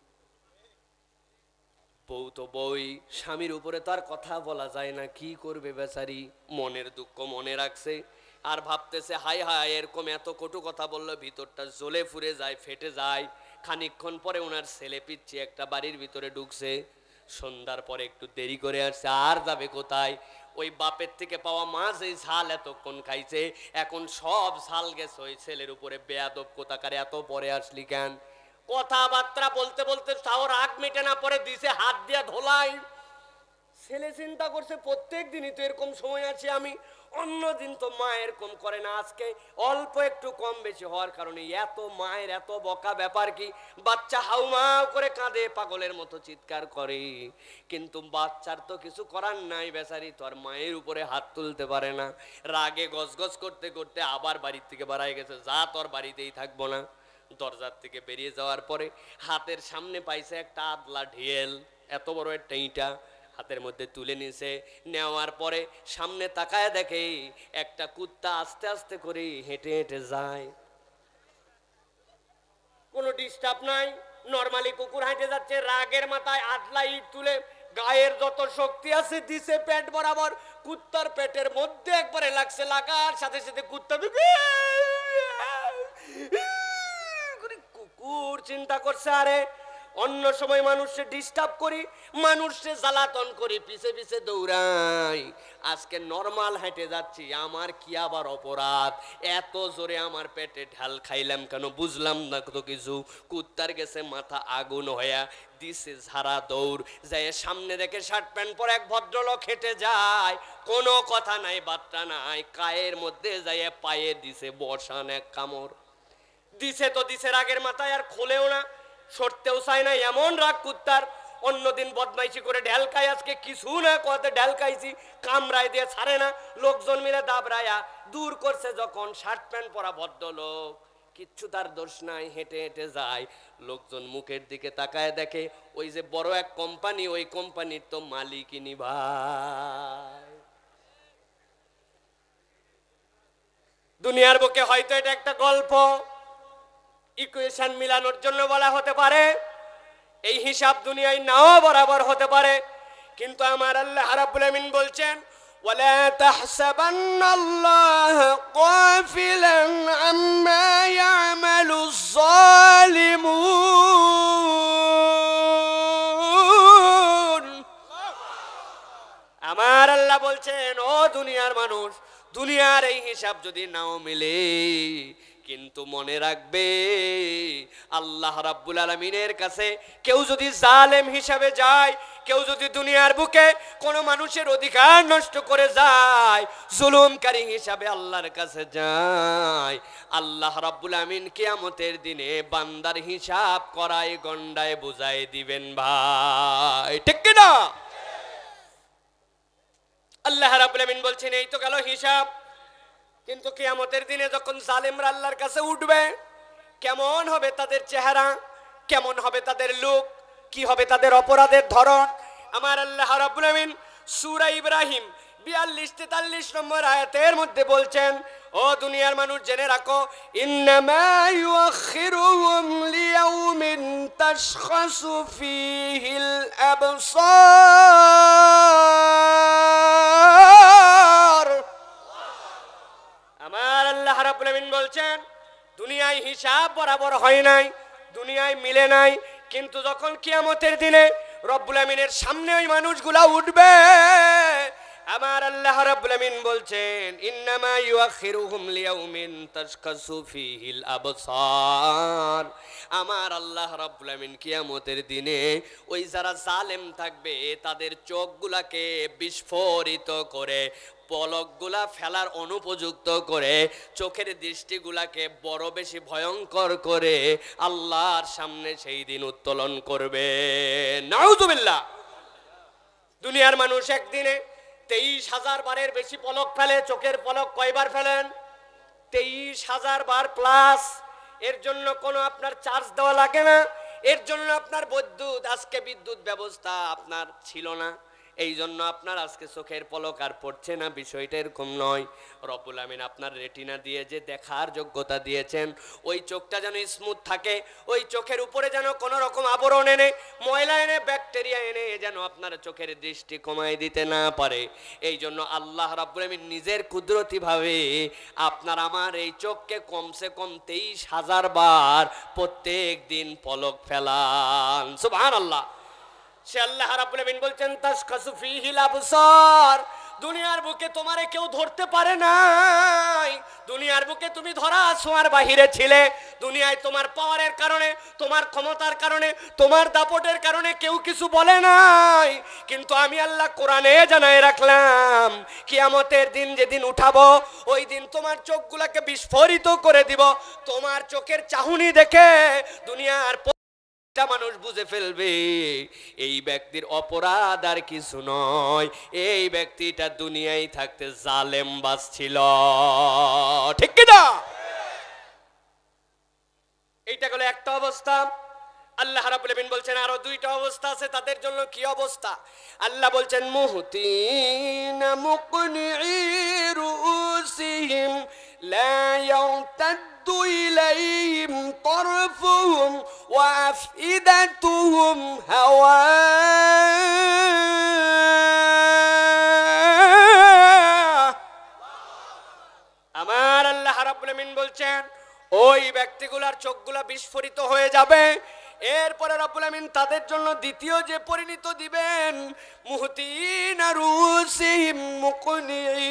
বউ তো বই, স্বামীর উপরে তো আর কথা বলা যায় না, কি করবে বেচারি? মনের দুঃখ মনে রাখছে আর ভাবতেছে হাই হাই, এরকম এত কটু কথা বললো, ভিতরটা জ্বলে ফুরে যায়, ফেটে যায়। খানিকক্ষণ পরে ওনার ছেলে পিচ্ছি একটা বাড়ির ভিতরে ঢুকছে, সন্ধ্যার পরে একটু দেরি করে আসছে, আর যাবে কোথায়? ওই বাপের থেকে পাওয়া মাছ এই ঝাল এতক্ষণ খাইছে, এখন সব ঝাল গেছে ওই ছেলের উপরে। বেয়াদব কোথাকারে, এত পরে আসলি কেন? কথাবার্তা বলতে বলতে তাও রাগ মেটে না, পরে দিছে হাত দিয়া ধোলাই। ছেলে চিন্তা করছে প্রত্যেক দিনই তো এরকম সময় আছে আমি, অন্যদিন তো মা এরকম করে না, আজকে অল্প একটু কম বেশি হওয়ার কারণে এত মায়ের এত বকা, ব্যাপার কি? বাচ্চা হাউমাউ করে কাঁদে, পাগলের মতো চিৎকার করে, কিন্তু বাচ্চার তো কিছু করার নাই, বেচারি তো আর মায়ের উপরে হাত তুলতে পারে না। রাগে গজগজ করতে করতে আবার বাড়ির থেকে বাড়াই গেছে, যা তোর বাড়িতেই থাকবো না। দরজার থেকে বেরিয়ে যাওয়ার পরে হাতের সামনে পাইছে একটা আদলা ঢেল, এত বড় একটা ইঁটা হাতের মধ্যে তুলে নিছে। নেওয়ার পরে সামনে তাকায় দেখে একটা কুত্তা আস্তে আস্তে করে হেঁটে হেঁটে যায়, কোনো ডিস্টার্ব নাই, নরমালি কুকুর হাঁটে যাচ্ছে। রাগের মাথায় আদলা ইট তুলে গায়ের যত শক্তি আছে দিছে পেট বরাবর, কুত্তার পেটের মধ্যে একবারে লাগছে, লাগার সাথে সাথে কুত্তা কুকুর চিন্তা করছে আরে অন্য সময় মানুষকে ডিস্টার্ব করি, মানুষকে জ্বালাতন করি, পিছে পিছে দৌড়াই, আজকে নরমাল হেঁটে যাচ্ছি, আমার কি আবার অপরাধ? এত জোরে আমার পেটে ঢাল খাইলাম কেন বুঝলাম না তো কিছু। কুত্তার গেছে মাথা আগুন হইয়া, দিছে ঝাড়া দৌড়, যায় সামনে দেখে শার্ট প্যান্ট পরে এক ভদ্রলোক হেঁটে যায়, কোনো কথা নাই বার্তা নাই, কায়ের মধ্যে যায় পায়ে দিছে বসান এক কামড়। দিছে তো দিছে রাগের মাথায়, আর খোলেও না, সরতেও চায় না, এমন রাগ কুত্তার। অন্যদিন বদমাইশি করে ঢেল খাই, আজকে কিছু না কতে ঢেল খাইছি, কামড়ায় দিয়ে ছাড়ে না, লোকজন মিলে দাবরায়া দূর করছে। যখন শার্ট প্যান্ট পরা ভদ্রলোক, কিচ্ছু তার দোষ নাই, হেঁটে হেঁটে যায়, লোকজন মুখের দিকে তাকায় দেখে ওই যে বড় এক কোম্পানি, ওই কোম্পানির তো মালিকিনী ভাই। দুনিয়ার বুকে হয়তো এটা একটা গল্প, ইকুয়েশন মিলানোর জন্য বলা হতে পারে, এই হিসাব দুনিয়ায় নাও বরাবর হতে পারে, কিন্তু আমার আল্লাহ রাব্বুল আমিন বলছেন ওয়ালা তাহসাবান্নাল্লাহা গাফিলান আম্মা ইয়ামালুজ জালিমুন। আমার আল্লাহ বলছেন ও দুনিয়ার মানুষ, দুনিয়ার এই হিসাব যদি নাও মিলে, কিন্তু মনে রাখবে আল্লাহ রাব্বুল আলামিনের কাছে কেউ যদি জালেম হিসাবে যায়, কেউ যদি দুনিয়ার বুকে কোনো মানুষের অধিকার নষ্ট করে যায়, জুলুমকারী হিসাবে আল্লাহর কাছে যায়, আল্লাহ রাব্বুল আমিন কিয়ামতের দিনে বান্দার হিসাব করায় গন্ডায় বুঝাই দিবেন ভাই, ঠিক কি না? আল্লাহ রাব্বুল আমিন বলছেন এই তো গেল হিসাব, কিন্তু কিয়ামতের দিনে যখন জালেমরা আল্লাহর কাছে উঠবে, কেমন হবে তাদের চেহারা, কেমন হবে তাদের লুক, কি হবে তাদের অপরাধের ধরন? আমার আল্লাহ রাব্বুল আমিন সূরা ইব্রাহিম 42-43 নম্বর আয়াতের মধ্যে বলছেন, ও দুনিয়ার মানুষ জেনে রাখো, ইন্নামা ইউআখিরুহুম লিয়াউমিন তাশখাসু ফীহিল আবসার। আমার আল্লাহ রাব্বুল আমিন বলছেন দুনিয়ায় হিসাব বরাবর হয় নাই, দুনিয়ায় মিলে নাই, কিন্তু যখন কিয়ামতের দিনে রব্বুল আমিনের সামনে ওই মানুষগুলা উঠবে, আমার আল্লাহ রাব্বুল আমিন বলছেন ইন্নামা ইউআখিরুহুম লিয়াউমিন তাশখাসু ফীহিল আবসার। আমার আল্লাহ রাব্বুল আমিন কিয়ামতের দিনে ওই যারা জালেম থাকবে তাদের চোখগুলাকে বিস্ফোরিত করে, পলকগুলা ফেলার অনুপযুক্ত করে, চোখের দৃষ্টিগুলাকে বড় বেশি ভয়ঙ্কর করে আল্লাহর সামনে সেই দিন উত্তোলন করবে। নাউযুবিল্লাহ। দুনিয়ার মানুষ একদিনে 23,000 বারের বেশি পলক ফেলে। চোখের পলক কয়বার ফেলেন? 23,000 বার প্লাস। এর জন্য কোনো আপনার চার্জ দেওয়া লাগে না, এর জন্য আপনার আজকে বিদ্যুৎ ব্যবস্থা আপনার ছিল না, এই জন্য আপনার আজকে চোখের পলক আর পড়ছে না, বিষয়টা এরকম নয়। রব্বুল আমিন আপনার রেটিনা দিয়ে যে দেখার যোগ্যতা দিয়েছেন, ওই চোখটা যেন স্মুথ থাকে, ওই চোখের উপরে যেন কোনো রকম আবরণ এনে, ময়লা এনে, ব্যাকটেরিয়া এনে যেন আপনার চোখের দৃষ্টি কমায় দিতে না পারে। এই জন্য আল্লাহ রাব্বুল আমিন নিজের কুদরতিভাবে আপনার আমার এই চোখকে কমসে কম 23,000 বার প্রত্যেক দিন পলক ফেলান। সুবহানাল্লাহ। সে আল্লাহ রাব্বুল আমিন বলছেন তাশখাসু ফীহিল আবসার। দুনিয়ার বুকে তোমারে কেউ ধরতে পারে নাই, দুনিয়ার বুকে তুমি ধরা ছোঁয়ার বাহিরে ছিলে, দুনিয়ায় তোমার পাওয়ারের কারণে, তোমার ক্ষমতার কারণে, তোমার দাপটের কারণে কেউ কিছু বলে নাই, কিন্তু আমি আল্লাহ কোরআনে জানায় রাখলাম কিয়ামতের দিন যেদিন উঠাবো, ওই দিন তোমার চোখগুলোকে বিস্ফোরিত করে দিব। তোমার চোখের চাহনি দেখে দুনিয়ার মানুষ বুঝে ফেলবে এই ব্যক্তির অপরাধ আর কিছু নয়, এই ব্যক্তিটা দুনিয়ায় থাকতে জালেম বাস ছিল, ঠিক কি না? এইটা হলো একটা অবস্থা। আল্লাহ রাব্বুল আমিন বলছেন আরো দুইটা অবস্থা আছে, তাদের জন্য কি অবস্থা? আল্লাহ বলছেন মুহতিনা মুকনিঈ রুউসিহিম লা ইয়ারতাদ্দু ইলাইহিম তারফুহুম ওয়া আফইদাতুহুম হাওয়া। আমার আল্লাহ রাব্বুল আমিন বলছেন ওই ব্যক্তিগুলার চোখগুলা বিস্ফোরিত হয়ে যাবে। এরপরে রব্বুল আমিন তাদের জন্য দ্বিতীয় যে পরিণত দিবেন, মুহতিনা রুসিহিম মুকনিঈ,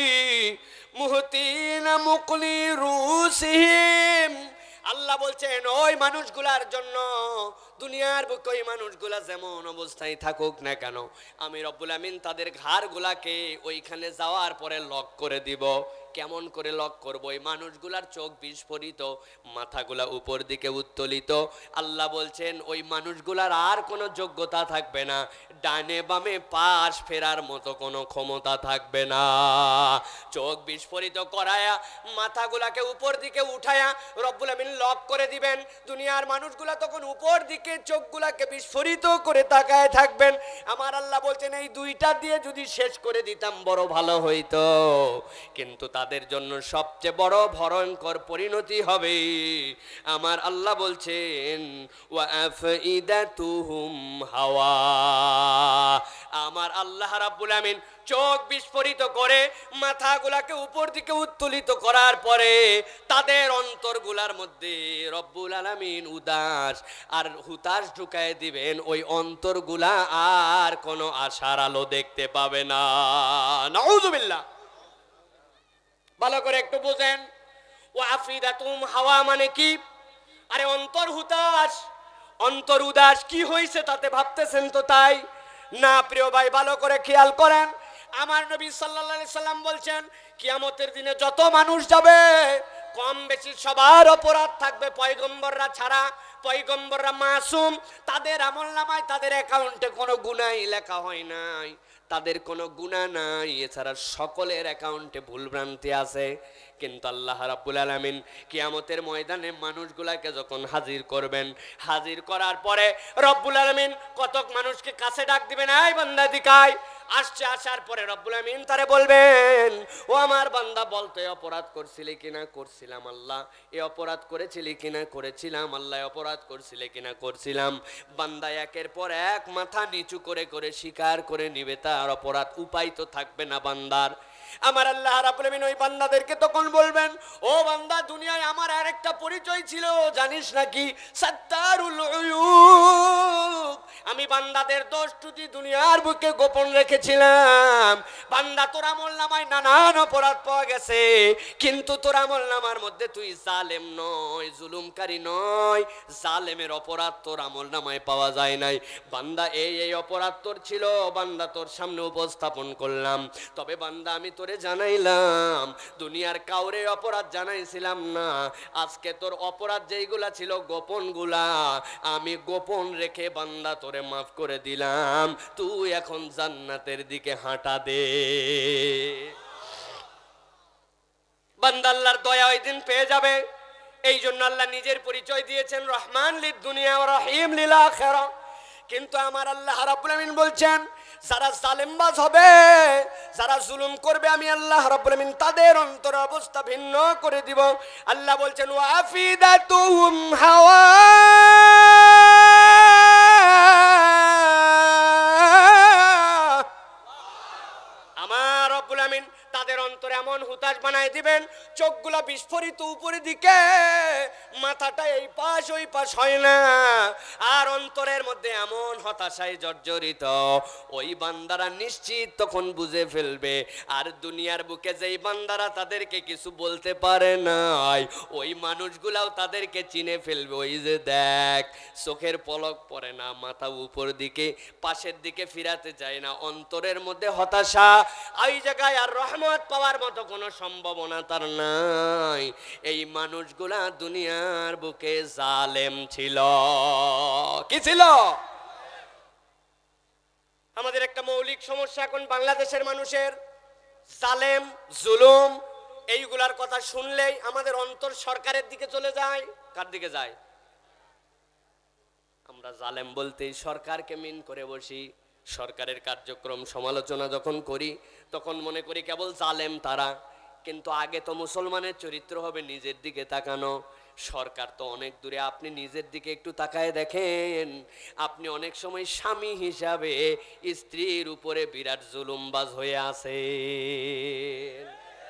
মুহতিনা মুকনি রুসিহিম। আল্লাহ বলছেন ওই মানুষগুলার জন্য, দুনিয়ার বুকে ওই মানুষগুলা যেমন অবস্থায় থাকুক না কেন, আমি রব্বুল আমিন তাদের ঘাড়গুলাকে ওইখানে যাওয়ার পরে লক করে দিব। কেমন করে লক করব? ওই মানুষগুলার চোখ বিস্ফোরিত, মাথাগুলা উপর দিকে উত্তোলিত। আল্লাহ বলছেন ওই মানুষগুলার আর কোনো যোগ্যতা থাকবে না, ডানে বামে পাশ ফেরার মতো কোনো ক্ষমতা থাকবে না। চোখ বিস্ফোরিত করায়া মাথাগুলাকে উপর দিকে উঠায়া রব্বুল আমিন লক করে দিবেন। দুনিয়ার মানুষগুলা তখন উপর দিকে চোখগুলাকে বিস্ফোরিত করে তাকায় থাকবেন। আমার আল্লাহ বলছেন এই দুইটা দিয়ে যদি শেষ করে দিতাম বড় ভালো হইতো, কিন্তু তাদের জন্য সবচেয়ে বড় ভয়ঙ্কর পরিণতি হবে। আমার আল্লাহ বলছেন ওয়া আফইদাতুহুম হাওয়া। আমার আল্লাহ রাব্বুল আমিন চোখ বিস্ফোরিত করে মাথাগুলাকে উপর দিকে উত্তোলিত করার পরে তাদের অন্তরগুলার মধ্যে রব্বুল আলামিন উদাস আর হুতাশ ঢুকায় দিবেন। ওই অন্তরগুলা আর কোনো আশার আলো দেখতে পাবে না। নাউযুবিল্লাহ। ভালো করে একটু বুঝেন। ওয়া আফিদাতুম হাওয়া মানে কি? আরে অন্তর হুতাশ, অন্তর উদাস, কি হয়েছে তাতে ভাবতেছেন তো তাই না? প্রিয় ভাই ভালো করে খেয়াল করেন, আমার নবী সাল্লাল্লাহু আলাইহি সাল্লাম বলছেন কিয়ামতের দিনে যত মানুষ যাবে কম বেশি সবার অপরাধ থাকবে পয়গম্বররা ছাড়া। পয়গম্বররা মাসুম, তাদের আমলনামায় তাদের অ্যাকাউন্টে কোনো গুনাহই লেখা হয় নাই, তাদের কোনো গুনাহ নাই, এছাড়া সকলের অ্যাকাউন্টে ভুলভ্রান্তি আছে। কিন্তু আল্লাহ রাব্বুল আলামিন কিয়ামতের ময়দানে মানুষগুলাকে যখন হাজির করবেন, হাজির করার পরে রব্বুল আলামিন কতক মানুষকে কাছে ডাক দিবেন, এই বান্দা দিকায় আসছে। আসার পরে রব্বুল আমিন তারে বলবেন, ও আমার বান্দা বলতো এই অপরাধ করছিলি কিনা? করছিলাম আল্লাহ। এই অপরাধ করেছিলি কিনা? করেছিলাম আল্লাহ। অপরাধ করছিলে কিনা? করছিলাম। বান্দা একের পর এক মাথা নিচু করে করে স্বীকার করে নিবে তার অপরাধ, উপায় তো থাকবে না বান্দার। আমার আল্লাহ রাব্বুল আমিন ওই বান্দাদেরকে তখন বলবেন, ও বান্দা দুনিয়ায় আমার আরেকটা পরিচয় ছিল জানিস নাকি? সাত্তারুল উয়ুব। আমি বান্দাদের দোষ ত্রুটি দুনিয়ার বুকে গোপন রেখেছিলাম। বান্দা তোর আমলনামায় নানান অপরাধ পাওয়া গেছে, কিন্তু তোর আমলনামার মধ্যে তুই জালেম নয়, জুলুমকারী নয়, জালেমের অপরাধ তোর আমলনামায় পাওয়া যায় নাই। বান্দা এই অপরাধ তোর ছিল, বান্দা তোর সামনে উপস্থাপন করলাম। তবে বান্দা আমি তোরে জানাইলাম, দুনিয়ার কাউরে অপরাধ জানাইছিলাম না। আজকে তোর অপরাধ যেইগুলা ছিল গোপন গুলা, আমি গোপন রেখে বান্দা তোরে মাফ করে দিলাম। তুই এখন জান্নাতের দিকে হাঁটা দে। বান্দা আল্লাহর দয়া ওই দিন পেয়ে যাবে। এই জন্য আল্লাহ নিজের পরিচয় দিয়েছেন রহমান লিদ দুনিয়া ওয়া রহিম লিল আখিরা। কিন্তু আমার আল্লাহ রাব্বুল আমিন বলছেন, যারা জালেমবাজ হবে, যারা জুলুম করবে, আমি আল্লাহ রাব্বুল আমিন তাদের অন্তর অবস্থা ভিন্ন করে দিব। আল্লাহ বলছেন, ওয়া আফিদাতুহুম হাওয়া। আমার রব্বুল আমিন তাদের অন্তরে এমন হুতাশ বানায় দিবেন, চোখগুলা বিস্ফোরিত উপরের দিকে, মাথাটা এই পাশ ওই পাশ হয় না, আর অন্তরের মধ্যে এমন হতাশায় জর্জরিত, ওই বান্দারা নিশ্চিত তখন বুঝে ফেলবে। আর দুনিয়ার বুকে যেই বান্দারা তাদেরকে কিছু বলতে পারে নাই, ওই মানুষগুলাও তাদেরকে চিনে ফেলবে। ওই যে দেখ, চোখের পলক পড়ে না, মাথা উপর দিকে পাশের দিকে ফিরাতে যায় না, অন্তরের মধ্যে হতাশা। এই জায়গায় আর রহমত পাওয়ার মতো কোনো সম্ভাবনা তার নাই। এই মানুষগুলা দুনিয়ার বুকে জালেম ছিল। কি ছিল? আমাদের একটা মৌলিক সমস্যা এখন বাংলাদেশের মানুষের, জালেম জুলুম এইগুলার কথা শুনলেই আমাদের অন্তর সরকারের দিকে চলে যায়। কার দিকে যায়? আমরা জালেম বলতেই সরকারকে মিন করে বসি। সরকারের কার্যক্রম সমালোচনা যখন করি তখন মনে করি কেবল জালেম তারা। কিন্তু আগে তো মুসলমানের চরিত্র হবে নিজের দিকে তাকানো। সরকার তো অনেক দূরে, আপনি নিজের দিকে একটু তাকায় দেখেন। আপনি অনেক সময় স্বামী হিসাবে স্ত্রীর উপরে বিরাট জুলুমবাজ হয়ে আছেন।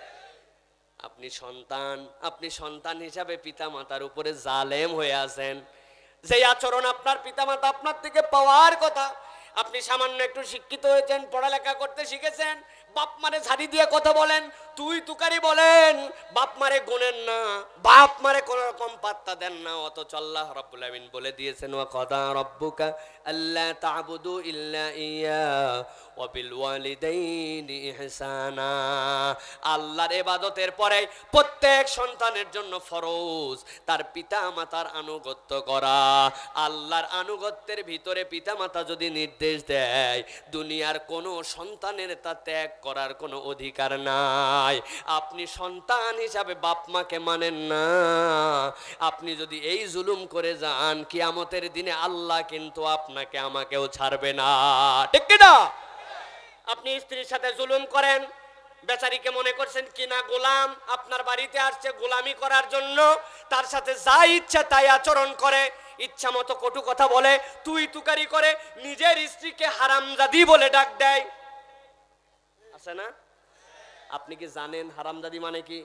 আপনি সন্তান হিসাবে পিতামাতার উপরে জালেম হয়ে আছেন। যে আচরণ আপনার পিতামাতা আপনার থেকে পাওয়ার কথা, আপনি সামান্য একটু শিক্ষিত হয়েছেন, পড়ালেখা করতে শিখেছেন, বাপ মারে ঝাড়ি দিয়ে কথা বলেন, তুই তুকারি বলেন, বাপ মারে গুনেন না, বাপ মারে কোন রকম পাত্তা দেন না। অথচ আল্লাহ রাব্বুল আমিন বলে দিয়েছেন, ওয়া কাদা রাব্বুকা আল্লা তা'বুদু ইল্লা ইয়্যা ওয়া বিল ওয়ালিদাইনি ইহসানা। আল্লাহর ইবাদতের পরে প্রত্যেক সন্তানের জন্য ফরজ তার পিতা মাতার আনুগত্য করা। আল্লাহর আনুগত্যের ভিতরে পিতা মাতা যদি নির্দেশ দেয়, দুনিয়ার কোনো সন্তানের তা ত্যাগ করার কোনো অধিকার নাই। আপনি সন্তান হিসাবে বাপ মাকে মানেন না, আপনি যদি এই জুলুম করে যান, কিয়ামতের দিনে আল্লাহ কিন্তু আপনাকে আমাকেও ছাড়বে না। ঠিক কি না? আপনি স্ত্রীর সাথে জুলুম করেন, বেচারিকে মনে করছেন কিনা গোলাম, আপনার বাড়িতে আসছে গোলামি করার জন্য, তার সাথে যা ইচ্ছা তাই আচরণ করে, ইচ্ছা মতো কটু কথা বলে, তুই তুকারি করে, নিজের স্ত্রীকে হারামজাদি বলে ডাক দেয়। আছে না? আপনি কি জানেন হারামজাদি মানে কি?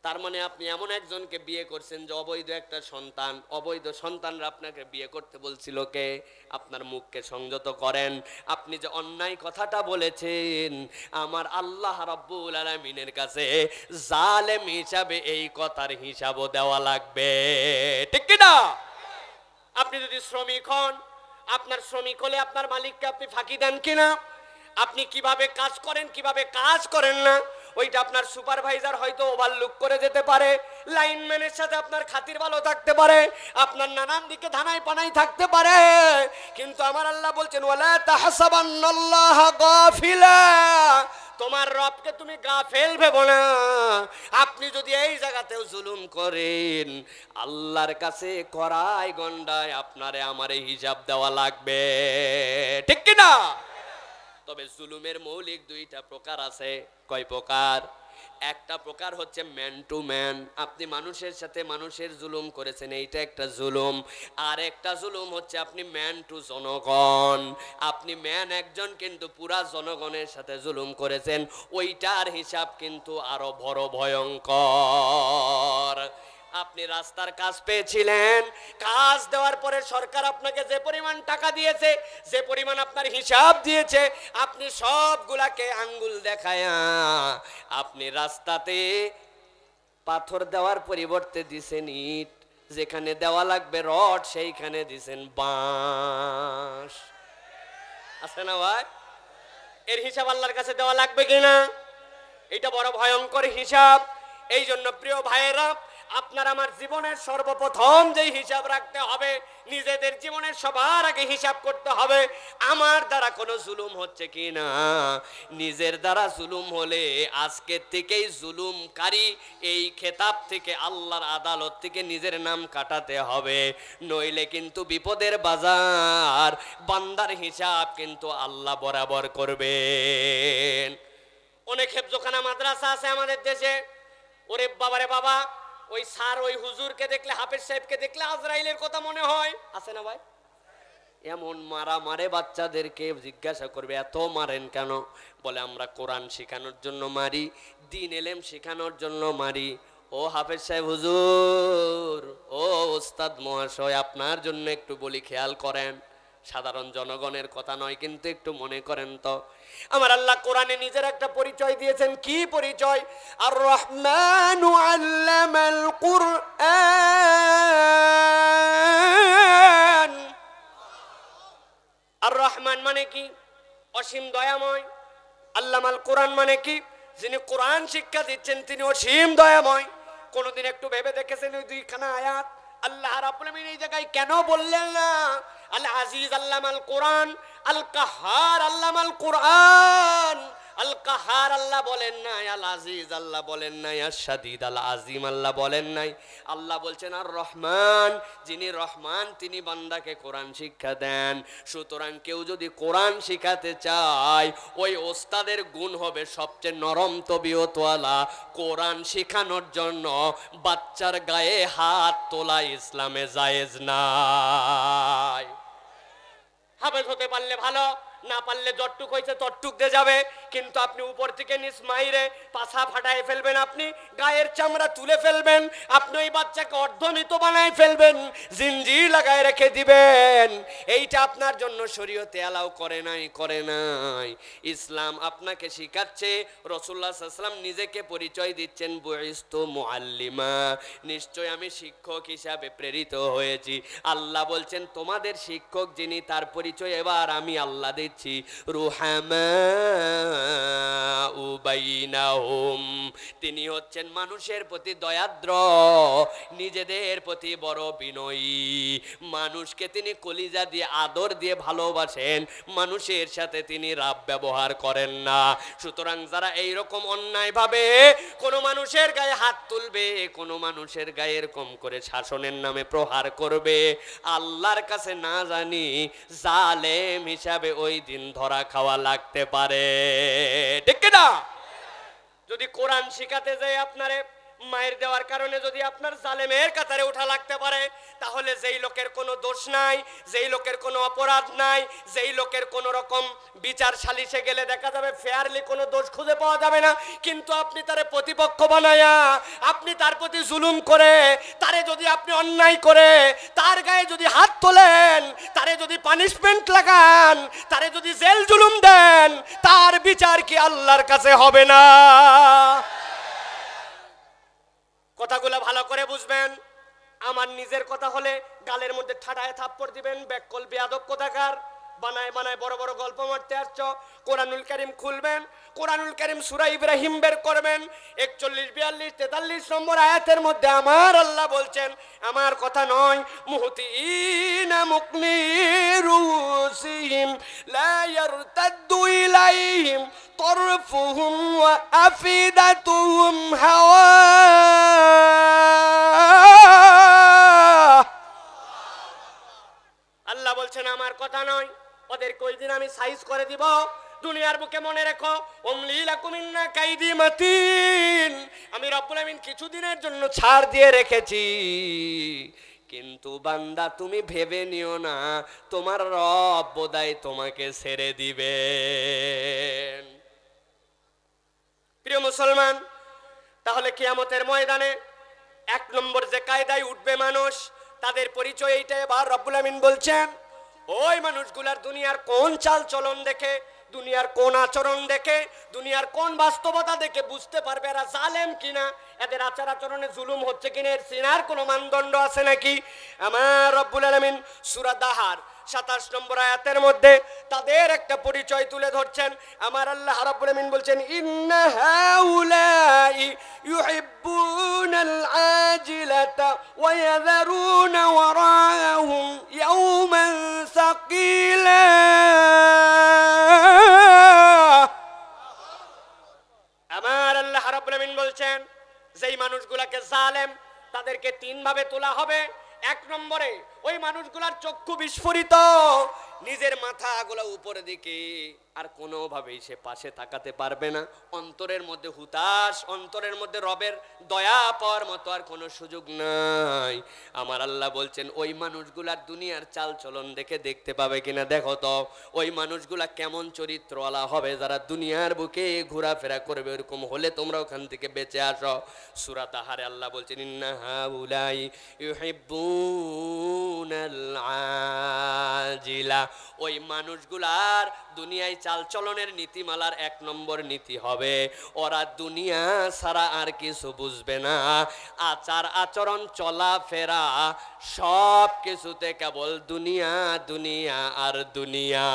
তার মানে আপনি এমন একজনকে বিয়ে করছেন যে অবৈধ একটা সন্তান, অবৈধ সন্তানরা আপনাকে বিয়ে করতে বলছিল কে? আপনার মুখকে সংযত করেন। আপনি যে অন্যায় কথাটা বলেছেন, আমার আল্লাহ রাব্বুল আলামিনের কাছে জালেম হিসাবে এই কথার হিসাবও দেওয়া লাগবে, ঠিক কি না? আপনি যদি শ্রমিক হন, আপনার শ্রমিক হলে আপনার মালিককে আপনি ফাঁকি দেন কিনা? আপনি কিভাবে কাজ করেন, কিভাবে কাজ করেন না, ওইটা আপনার সুপারভাইজার হয়তো ওভারলুক করে যেতে পারে। লাইনম্যানের সাথে আপনার খাতির ভালো থাকতে পারে, আপনার নানান দিকে ধানাই পানাই থাকতে পারে, কিন্তু আমার আল্লাহ বলছেন ওয়ালা তাহসাবান্নাল্লাহ গাফিলা, তোমার রবকে তুমি গাফেল ভেবো না। আপনি যদি এই জায়গাতেও জুলুম করেন, আল্লাহর কাছে কড়াই গন্ডায় আপনারে আমারে হিসাব দেওয়া লাগবে, ঠিক কি না? তবে জুলুমের মৌলিক দুইটা প্রকার আছে। কয় প্রকার? একটা প্রকার হচ্ছে ম্যান টু ম্যান, আপনি মানুষের সাথে মানুষের জুলুম করেছেন, এইটা একটা জুলুম। আর একটা জুলুম হচ্ছে আপনি ম্যান টু জনগণ, আপনি ম্যান একজন কিন্তু পুরা জনগণের সাথে জুলুম করেছেন, ওইটার হিসাব কিন্তু আরো বড় ভয়ঙ্কর। আপনি রাস্তার কাজ পেয়েছিলেন, কাজ দেওয়ার পরে সরকার আপনাকে যে পরিমাণ টাকা দিয়েছে, যে পরিমাণ আপনার হিসাব দিয়েছে, আপনি সবগুলাকে আঙ্গুল দেখায়া আপনি রাস্তাতে পাথর দেওয়ার পরিবর্তে দিছেন ইট, যেখানে দেওয়া লাগবে রড সেইখানে দিছেন বাঁশ। আছে না ভাই? এর হিসাব আল্লাহর কাছে দেওয়া লাগবে কিনা? এটা বড় ভয়ঙ্কর হিসাব। এই জন্য প্রিয় ভাইয়েরা, আপনার আমার জীবনের সর্বপ্রথম যে হিসাব রাখতে হবে, নিজেদের জীবনের সবার আগে হিসাব করতে হবে আমার দ্বারা কোনো জুলুম হচ্ছে কি না। নিজের দ্বারা জুলুম হলে আজকের থেকেই জুলুমকারী এই খেতাব থেকে, আল্লাহর আদালত থেকে নিজের নাম কাটাতে হবে, নইলে কিন্তু বিপদের বাজার, বান্দার হিসাব কিন্তু আল্লাহ বরাবর করবেন। অনেক হেফজখানা মাদ্রাসা আছে আমাদের দেশে, ওরে বাবারে বাবা, ওই স্যার ওই হুজুরকে দেখলে, হাফেজ সাহেবকে দেখলে আজরাইলের কথা মনে হয়। আছে না ভাই? এমন মারা মারে, বাচ্চাদেরকে জিজ্ঞাসা করবে এত মারেন কেন? বলে আমরা কোরআন শেখানোর জন্য মারি, দ্বীন ইলম শেখানোর জন্য মারি। ও হাফেজ সাহেব হুজুর, ও ওস্তাদ মহাশয়, আপনার জন্য একটু বলি, খেয়াল করেন, সাধারণ জনগণের কথা নয় কিন্তু একটু মনে করেন তো। আমার আল্লাহ কোরআনে নিজের একটা পরিচয় দিয়েছেন। কি পরিচয়? আর রহমানু আল্লামাল কুরআন। আর রহমান মানে কি? অসীম দয়াময়। আল্লামাল কোরআন মানে কি? যিনি কোরআন শিক্ষা দিচ্ছেন তিনি অসীম দয়াময়। কোনদিন একটু ভেবে দেখেছেন ওই দুইখানা আয়াত আল্লাহ রাব্বুল আলামিন এই জায়গায় কেন বললেন না আল আজিজ আল্লামাল কোরআন, আল কাহার আল্লামাল কোরআন? আল কাহার আল্লাহ বলেন নাই, আল আজিজ আল্লাহ বলেন নাই, আর শাদীদ আল আজিম আল্লাহ বলেন নাই। আল্লাহ বলছেন আর রহমান, যিনি রহমান তিনি বান্দাকে কোরআন শিক্ষা দেন। সুতরাং কেউ যদি কোরআন শিখাতে চায়, ওই ওস্তাদের গুণ হবে সবচেয়ে নরম তবিয়তওয়ালা। কোরআন শেখানোর জন্য বাচ্চার গায়ে হাত তোলা ইসলামে জায়েজ নাই। হাফেজ হতে পারলে ভালো, না পারলে যতটুক হয়েছে ততটুক দিয়ে যাবে, কিন্তু আপনি উপর থেকে নিচ মাইরে পাছা ফাটায় ফেলবেন, আপনি গায়ের চামড়া তুলে ফেলবেন, আপনি ওই বাচ্চাকে অর্ধমৃত বানায় ফেলবেন, জিঞ্জির লাগায় রেখে দিবেন। এইটা আপনার জন্য শরীয়তে অ্যালাউ করে নাই, করে নাই। ইসলাম আপনাকে শিখাচ্ছে, রাসূলুল্লাহ সাল্লাল্লাহু আলাইহি ওয়াসাল্লাম নিজেকে পরিচয় দিচ্ছেন বুইস্তু মুআল্লিমা, নিশ্চয় আমি শিক্ষক হিসাবে প্রেরিত হয়েছি। আল্লাহ বলছেন তোমাদের শিক্ষক যিনি, তার পরিচয় এবার আমি আল্লাহ দিচ্ছি, রুহামাউ বাইনাহুম, তিনি হচ্ছেন মানুষের প্রতি দয়াদ্র, নিজেদের প্রতি বড় বিনয়ী, মানুষকে তিনি কলিজা দিয়ে আদর দিয়ে ভালোবাসেন, মানুষের সাথে তিনি রাব ব্যবহার করেন না। সুতরাং যারা এইরকম অন্যায় ভাবে কোনো মানুষের গায়ে হাত তুলবে, কোনো মানুষের গায়ে এরকম করে শাসনের নামে প্রহার করবে, আল্লাহর কাছে না জানি জালেম হিসাবে ওই দিন ধরা খাওয়া লাগতে পারে, ঠিক না? যদি কোরআন শিখাতে যায় আপনারে, মায়ের দেওয়ার কারণে যদি আপনার জালেমের কাতারে ওঠা লাগতে পারে, তাহলে যেই লোকের কোনো দোষ নাই, যেই লোকের কোনো অপরাধ নাই, যেই লোকের কোনো রকম বিচার সালিশে গেলে দেখা যাবে ফেয়ারলি কোনো দোষ খুঁজে পাওয়া যাবে না, কিন্তু আপনি তারে প্রতিপক্ষ বানায়া, আপনি তার প্রতি জুলুম করে, তারে যদি আপনি অন্যায় করে তার গায়ে যদি হাত তোলেন, তারে যদি পানিশমেন্ট লাগান, তারে যদি জেল জুলুম দেন, তার বিচার কি আল্লাহর কাছে হবে না? কথাগুলো ভালো করে বুঝবেন। আমার নিজের কথা হলে গালের মধ্যে ঠাডায় থাপ্পড় দিবেন, বেকল বেয়াদব কোথাকার, বানায় বানায় বড় বড় গল্প মারতে আসছো। কোরআনুল কারীম খুলবেন, কোরআনুল কারীম সূরা ইব্রাহিম বের করবেন, 41, 42, 43 নম্বর আয়াতের মধ্যে আমার আল্লাহ বলছেন, আমার কথা নয়, মুহতিনা মুকনিরুসিহিম লা ইয়ারতাদ্দু ইলাইহিম তরফুহুম ওয়া আফিদাতুহুম হাওয়া। আল্লাহ বলছেন আমার কথা নয়, ওদের কয়দিন আমি সাইজ করে দিব। দুনিয়ার বুকে মনে রেখো, উমলি লাকুম ইন্না কাইদি মাতিন, আমি রব্বুল আমিন কিছুদিনের জন্য ছাড় দিয়ে রেখেছি, কিন্তু বান্দা তুমি ভেবে নিও না তোমার রব বোধহয় তোমাকে ছেড়ে দিবেন। প্রিয় মুসলমান, তাহলে কিয়ামতের ময়দানে 1 নম্বর যে কায়দায় উঠবে মানুষ, তাদের পরিচয় এইটা। এবার রব্বুল আমিন বলছেন, ওই মানুষগুলার দুনিয়ার কোন চাল চলন দেখে, দুনিয়ার কোন আচরণ দেখে, দুনিয়ার কোন বাস্তবতা দেখে বুঝতে পারবে এরা জালেম কিনা, এদের আচার আচরণে জুলুম হচ্ছে কিনা, এর সিনার কোনো মানদণ্ড আছে নাকি। আমার রব্বুল আলামিন সূরা দাহার 27 নম্বর আয়াতের মধ্যে তাদের একটা পরিচয় তুলে ধরছেন। আমার আল্লাহ রাব্বুল আমিন বলছেন, ইন্না হাউলাই ইউহিব্বুনাল আজিলাতা ওয়া ইয়াযরুনা ওয়ারাহুম ইয়াওমান সাকিলা। আমার আল্লাহ রাব্বুল আমিন বলছেন, যেই মানুষগুলাকে জালেম তাদেরকে 3 ভাবে তোলা হবে। 1 নম্বরে ওই মানুষগুলার চক্ষু বিস্ফোরিত, নিজের মাথাগুলো উপরের দিকে, আর কোনোভাবেই সে পাশে তাকাতে পারবে না, অন্তরের মধ্যে হুতাশ, অন্তরের মধ্যে রবের দয়া পাওয়ার মতো আর কোনো সুযোগ নাই। আমার আল্লাহ বলছেন, ওই মানুষগুলার দুনিয়ার চাল চলন দেখে দেখতে পাবে কিনা দেখো তো, ওই মানুষগুলা কেমন চরিত্রওয়ালা হবে যারা দুনিয়ার বুকে ঘোরাফেরা করবে। এরকম হলে তোমরা ওখান থেকে বেঁচে আসো। সূরা তাহারে আল্লাহ বলছেন, ইন্না হাউলাই ইউহিব্বুনাল আজিলা, ওই মানুষগুলার দুনিয়ায় চাল চলনের নীতিমালার 1 নম্বর নীতি হবে, ওরা দুনিয়া ছাড়া আর কিছু বুঝবে না। আচার আচরণ চলাফেরা সব কিছুতে কেবল দুনিয়া দুনিয়া আর দুনিয়া,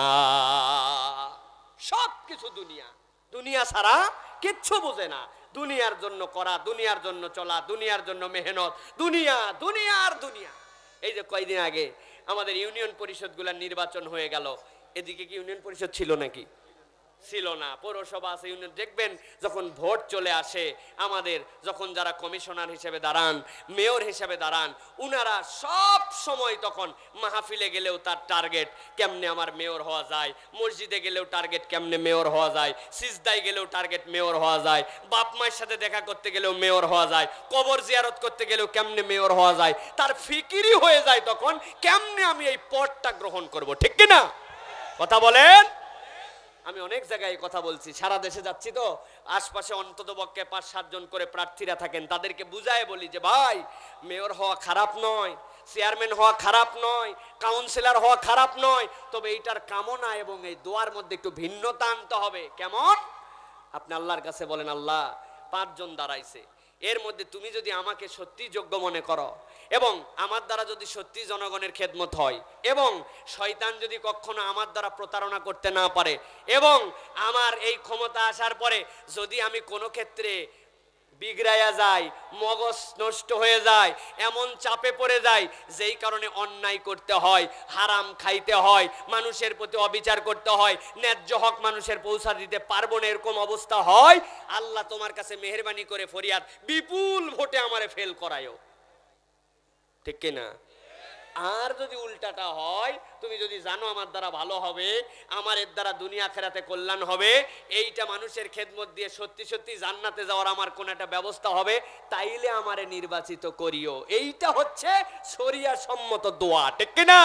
সব কিছু দুনিয়া, দুনিয়া ছাড়া কিচ্ছু বোঝে না। দুনিয়ার জন্য করা, দুনিয়ার জন্য চলা, দুনিয়ার জন্য মেহনত, দুনিয়া দুনিয়া আর দুনিয়া। এই যে কয়েকদিন আগে আমাদের ইউনিয়ন পরিষদগুলোর নির্বাচন হয়ে গেল, এদিকে কি ইউনিয়ন পরিষদ ছিল নাকি? ছিল না। পৌরসভা আছে, ইউনিয়ন। দেখবেন যখন ভোট চলে আসে, আমাদের যখন যারা কমিশনার হিসেবে দাঁড়ান, মেয়র হিসেবে দাঁড়ান, উনারা সব সময় তখন মাহফিলে গেলেও তার টার্গেট কেমনে আমার মেয়র হওয়া যায়, মসজিদে গেলেও টার্গেট কেমনে মেয়র হওয়া যায়, সিজদায় গেলেও টার্গেট মেয়র হওয়া যায়, বাপ মায়ের সাথে দেখা করতে গেলেও মেয়র হওয়া যায়, কবর জিয়ারত করতে গেলেও কেমনে মেয়র হওয়া যায়। তার ফিকিরই হয়ে যায় তখন কেমনে আমি এই পদটা গ্রহণ করব। ঠিক কিনা? কথা বলেন। আমি অনেক জায়গায় কথা বলছি, সারা দেশে যাচ্ছি তো, আশপাশে অন্ততপক্ষে 5-7 জন করে প্রার্থীরা থাকেন, তাদেরকে বুঝায় বলি যে ভাই, মেয়র হওয়া খারাপ নয়, চেয়ারম্যান হওয়া খারাপ নয়, কাউন্সিলর হওয়া খারাপ নয়, তবে এইটার কামনা এবং এই দোয়ার মধ্যে একটু ভিন্নতা আনতে হবে। কেমন? আপনি আল্লাহর কাছে বলেন, আল্লাহ 5 জন দাঁড়াইছে, এর মধ্যে তুমি যদি আমাকে সত্যি যোগ্য মনে করো এবং আমার দ্বারা যদি সত্যি জনগণের খেদমত হয় এবং শয়তান যদি কখনো আমার দ্বারা প্রতারণা করতে না পারে এবং আমার এই ক্ষমতা আসার পরে যদি আমি কোনো ক্ষেত্রে বিগড়াইয়া যায়, মগজ নষ্ট হয়ে যায়, এমন চাপে পড়ে যায় যেই কারণে অন্যায় করতে হয়, হারাম খাইতে হয়, মানুষের প্রতি অবিচার করতে হয়, ন্যায্য হক মানুষের পৌঁছা দিতে পারবো না, এরকম অবস্থা হয়, আল্লাহ তোমার কাছে মেহেরবানি করে ফরিয়াদ, বিপুল ভোটে আমারে ফেল করায়ও। ঠিক কিনা? আর যদি উল্টাটা হয়, তুমি যদি জানো আমার দ্বারা ভালো হবে, আমার এর দ্বারা দুনিয়া আখিরাতে কল্যাণ হবে, এইটা মানুষের খেদমত দিয়ে সত্যি সত্যি জান্নাতে যাওয়ার আমার কোন একটা ব্যবস্থা হবে, তাইলে আমারে নির্বাচিত করিও। এইটা হচ্ছে শরিয়া সম্মত দোয়া, ঠিক কিনা?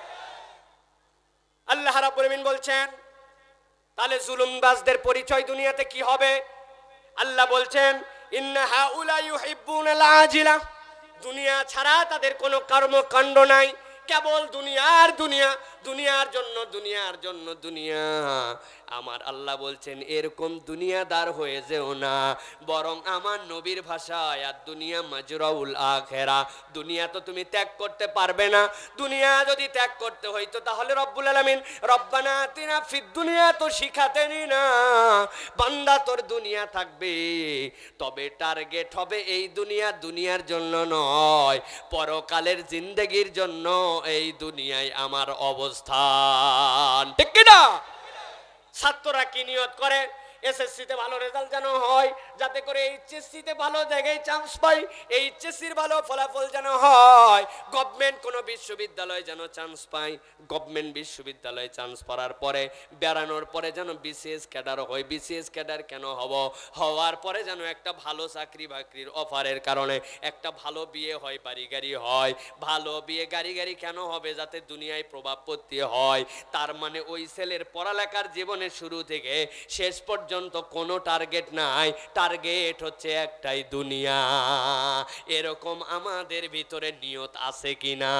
আল্লাহ রাব্বুল আলামিন বলছেন, তাহলে জুলুমবাজদের পরিচয় দুনিয়াতে কি হবে? আল্লাহ বলছেন, ইন্না হাউলা ইউহিব্বুনাল আজিলা, দুনিয়া ছাড়া তাদের কোনো কর্মকাণ্ড নাই, কেবল দুনিয়ার দুনিয়া, দুনিয়ার জন্য, দুনিয়ার জন্য দুনিয়া। আমার আল্লাহ বলছেন এরকম দুনিয়াদার হয়ে যেও না, বরং আমার নবীর ভাষায় আর দুনিয়া মাজরাউল আখিরা, দুনিয়া তো তুমি ত্যাগ করতে পারবে না। দুনিয়া যদি ত্যাগ করতে হইতো তাহলে রব্বুল আলামিন রব্বানা আতিনা ফিদ দুনিয়া তো শিখাতেনি না। বান্দা তোর দুনিয়া থাকবে, তবে টার্গেট হবে এই দুনিয়া, দুনিয়ার জন্য নয়, পরকালের জিন্দেগির জন্য এই দুনিয়ায় আমার অবস্থান, ঠিক কিনা? ছাত্ররা কি নিয়ত করে? এসএসসিতে ভালো রেজাল্ট যেন হয়, যাতে করে এইচএসসিতে ভালো জায়গায় চান্স পাই, এইচএসসির ভালো ফলাফল যেন হয়, গভর্নমেন্ট কোনো বিশ্ববিদ্যালয়ে যেন চান্স পাই, গভর্নমেন্ট বিশ্ববিদ্যালয়ে চান্স পাওয়ার পরে বেরানোর পরে যেন বিসিএস ক্যাডার হয়, বিসিএস ক্যাডার কেন হব, হওয়ার পরে যেন একটা ভালো চাকরি বাকরির অফারের কারণে একটা ভালো বিয়ে হয়, বাড়ি গাড়ি হয়, ভালো বিয়ে গাড়ি গাড়ি কেন হবে? যাতে দুনিয়ায় প্রভাব পড়তে হয়। তার মানে ওই ছেলের পড়ালেখার জীবনের শুরু থেকে শেষ পর্যন্ত কোনো টার্গেট নাই, টার্গেট হচ্ছে একটাই, দুনিয়া। এরকম আমাদের ভিতরে নিয়ত আছে কিনা?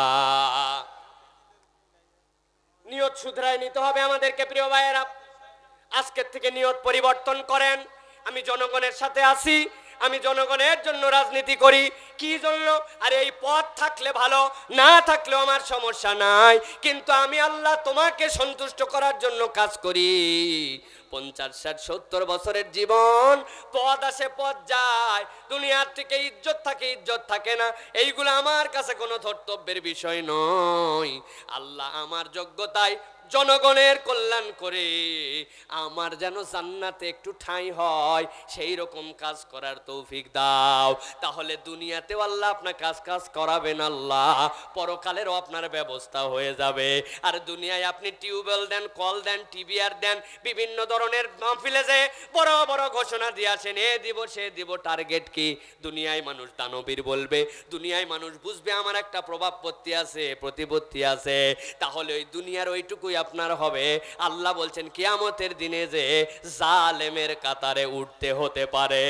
নিয়ত শুধরায় নিতে হবে আমাদেরকে। প্রিয় ভাইয়েরা, আজকের থেকে নিয়ত পরিবর্তন করেন। আমি জনগণের সাথে আছি, আমি জনগণের জন্য রাজনীতি করি। কি জন্য? আরে এই পথ থাকলে ভালো, না থাকলেও আমার সমস্যা নাই, কিন্তু আমি আল্লাহ তোমাকে সন্তুষ্ট করার জন্য কাজ করি। 50, 60, 70 বছরের জীবন, পদ আসে পদ যায়, দুনিয়ার থেকে ইজ্জত থাকে ইজ্জত থাকে না, এইগুলো আমার কাছে কোনো ধর্তব্যের বিষয় নয়। আল্লাহ আমার যোগ্যতায় জনগণের কল্যাণ করে আমার যেন জান্নাতে একটু ঠাঁই হয়, সেই রকম কাজ করার তৌফিক দাও। তাহলে দুনিয়াতেও আল্লাহ আপনার কাজ করাবেন, আল্লাহ পরকালেরও আপনার ব্যবস্থা হয়ে যাবে। আর দুনিয়ায় আপনি টিউবওয়েল দেন, কল দেন, টিভিআর দেন, বিভিন্ন ধরনের মাহফিলে যে বড় বড় ঘোষণা দিয়ে আসেন, এ দিব সে দিব, টার্গেট কি? দুনিয়ায় মানুষ দানবীর বলবে, দুনিয়ায় মানুষ বুঝবে আমার একটা প্রভাবপত্তি আছে, প্রতিপত্তি আছে, তাহলে ওই দুনিয়ার ওইটুকুই আপনার হবে। আল্লাহ বলছেন কিয়ামতের দিনে যে জালেমের কাতারে উঠতে হতে পারে।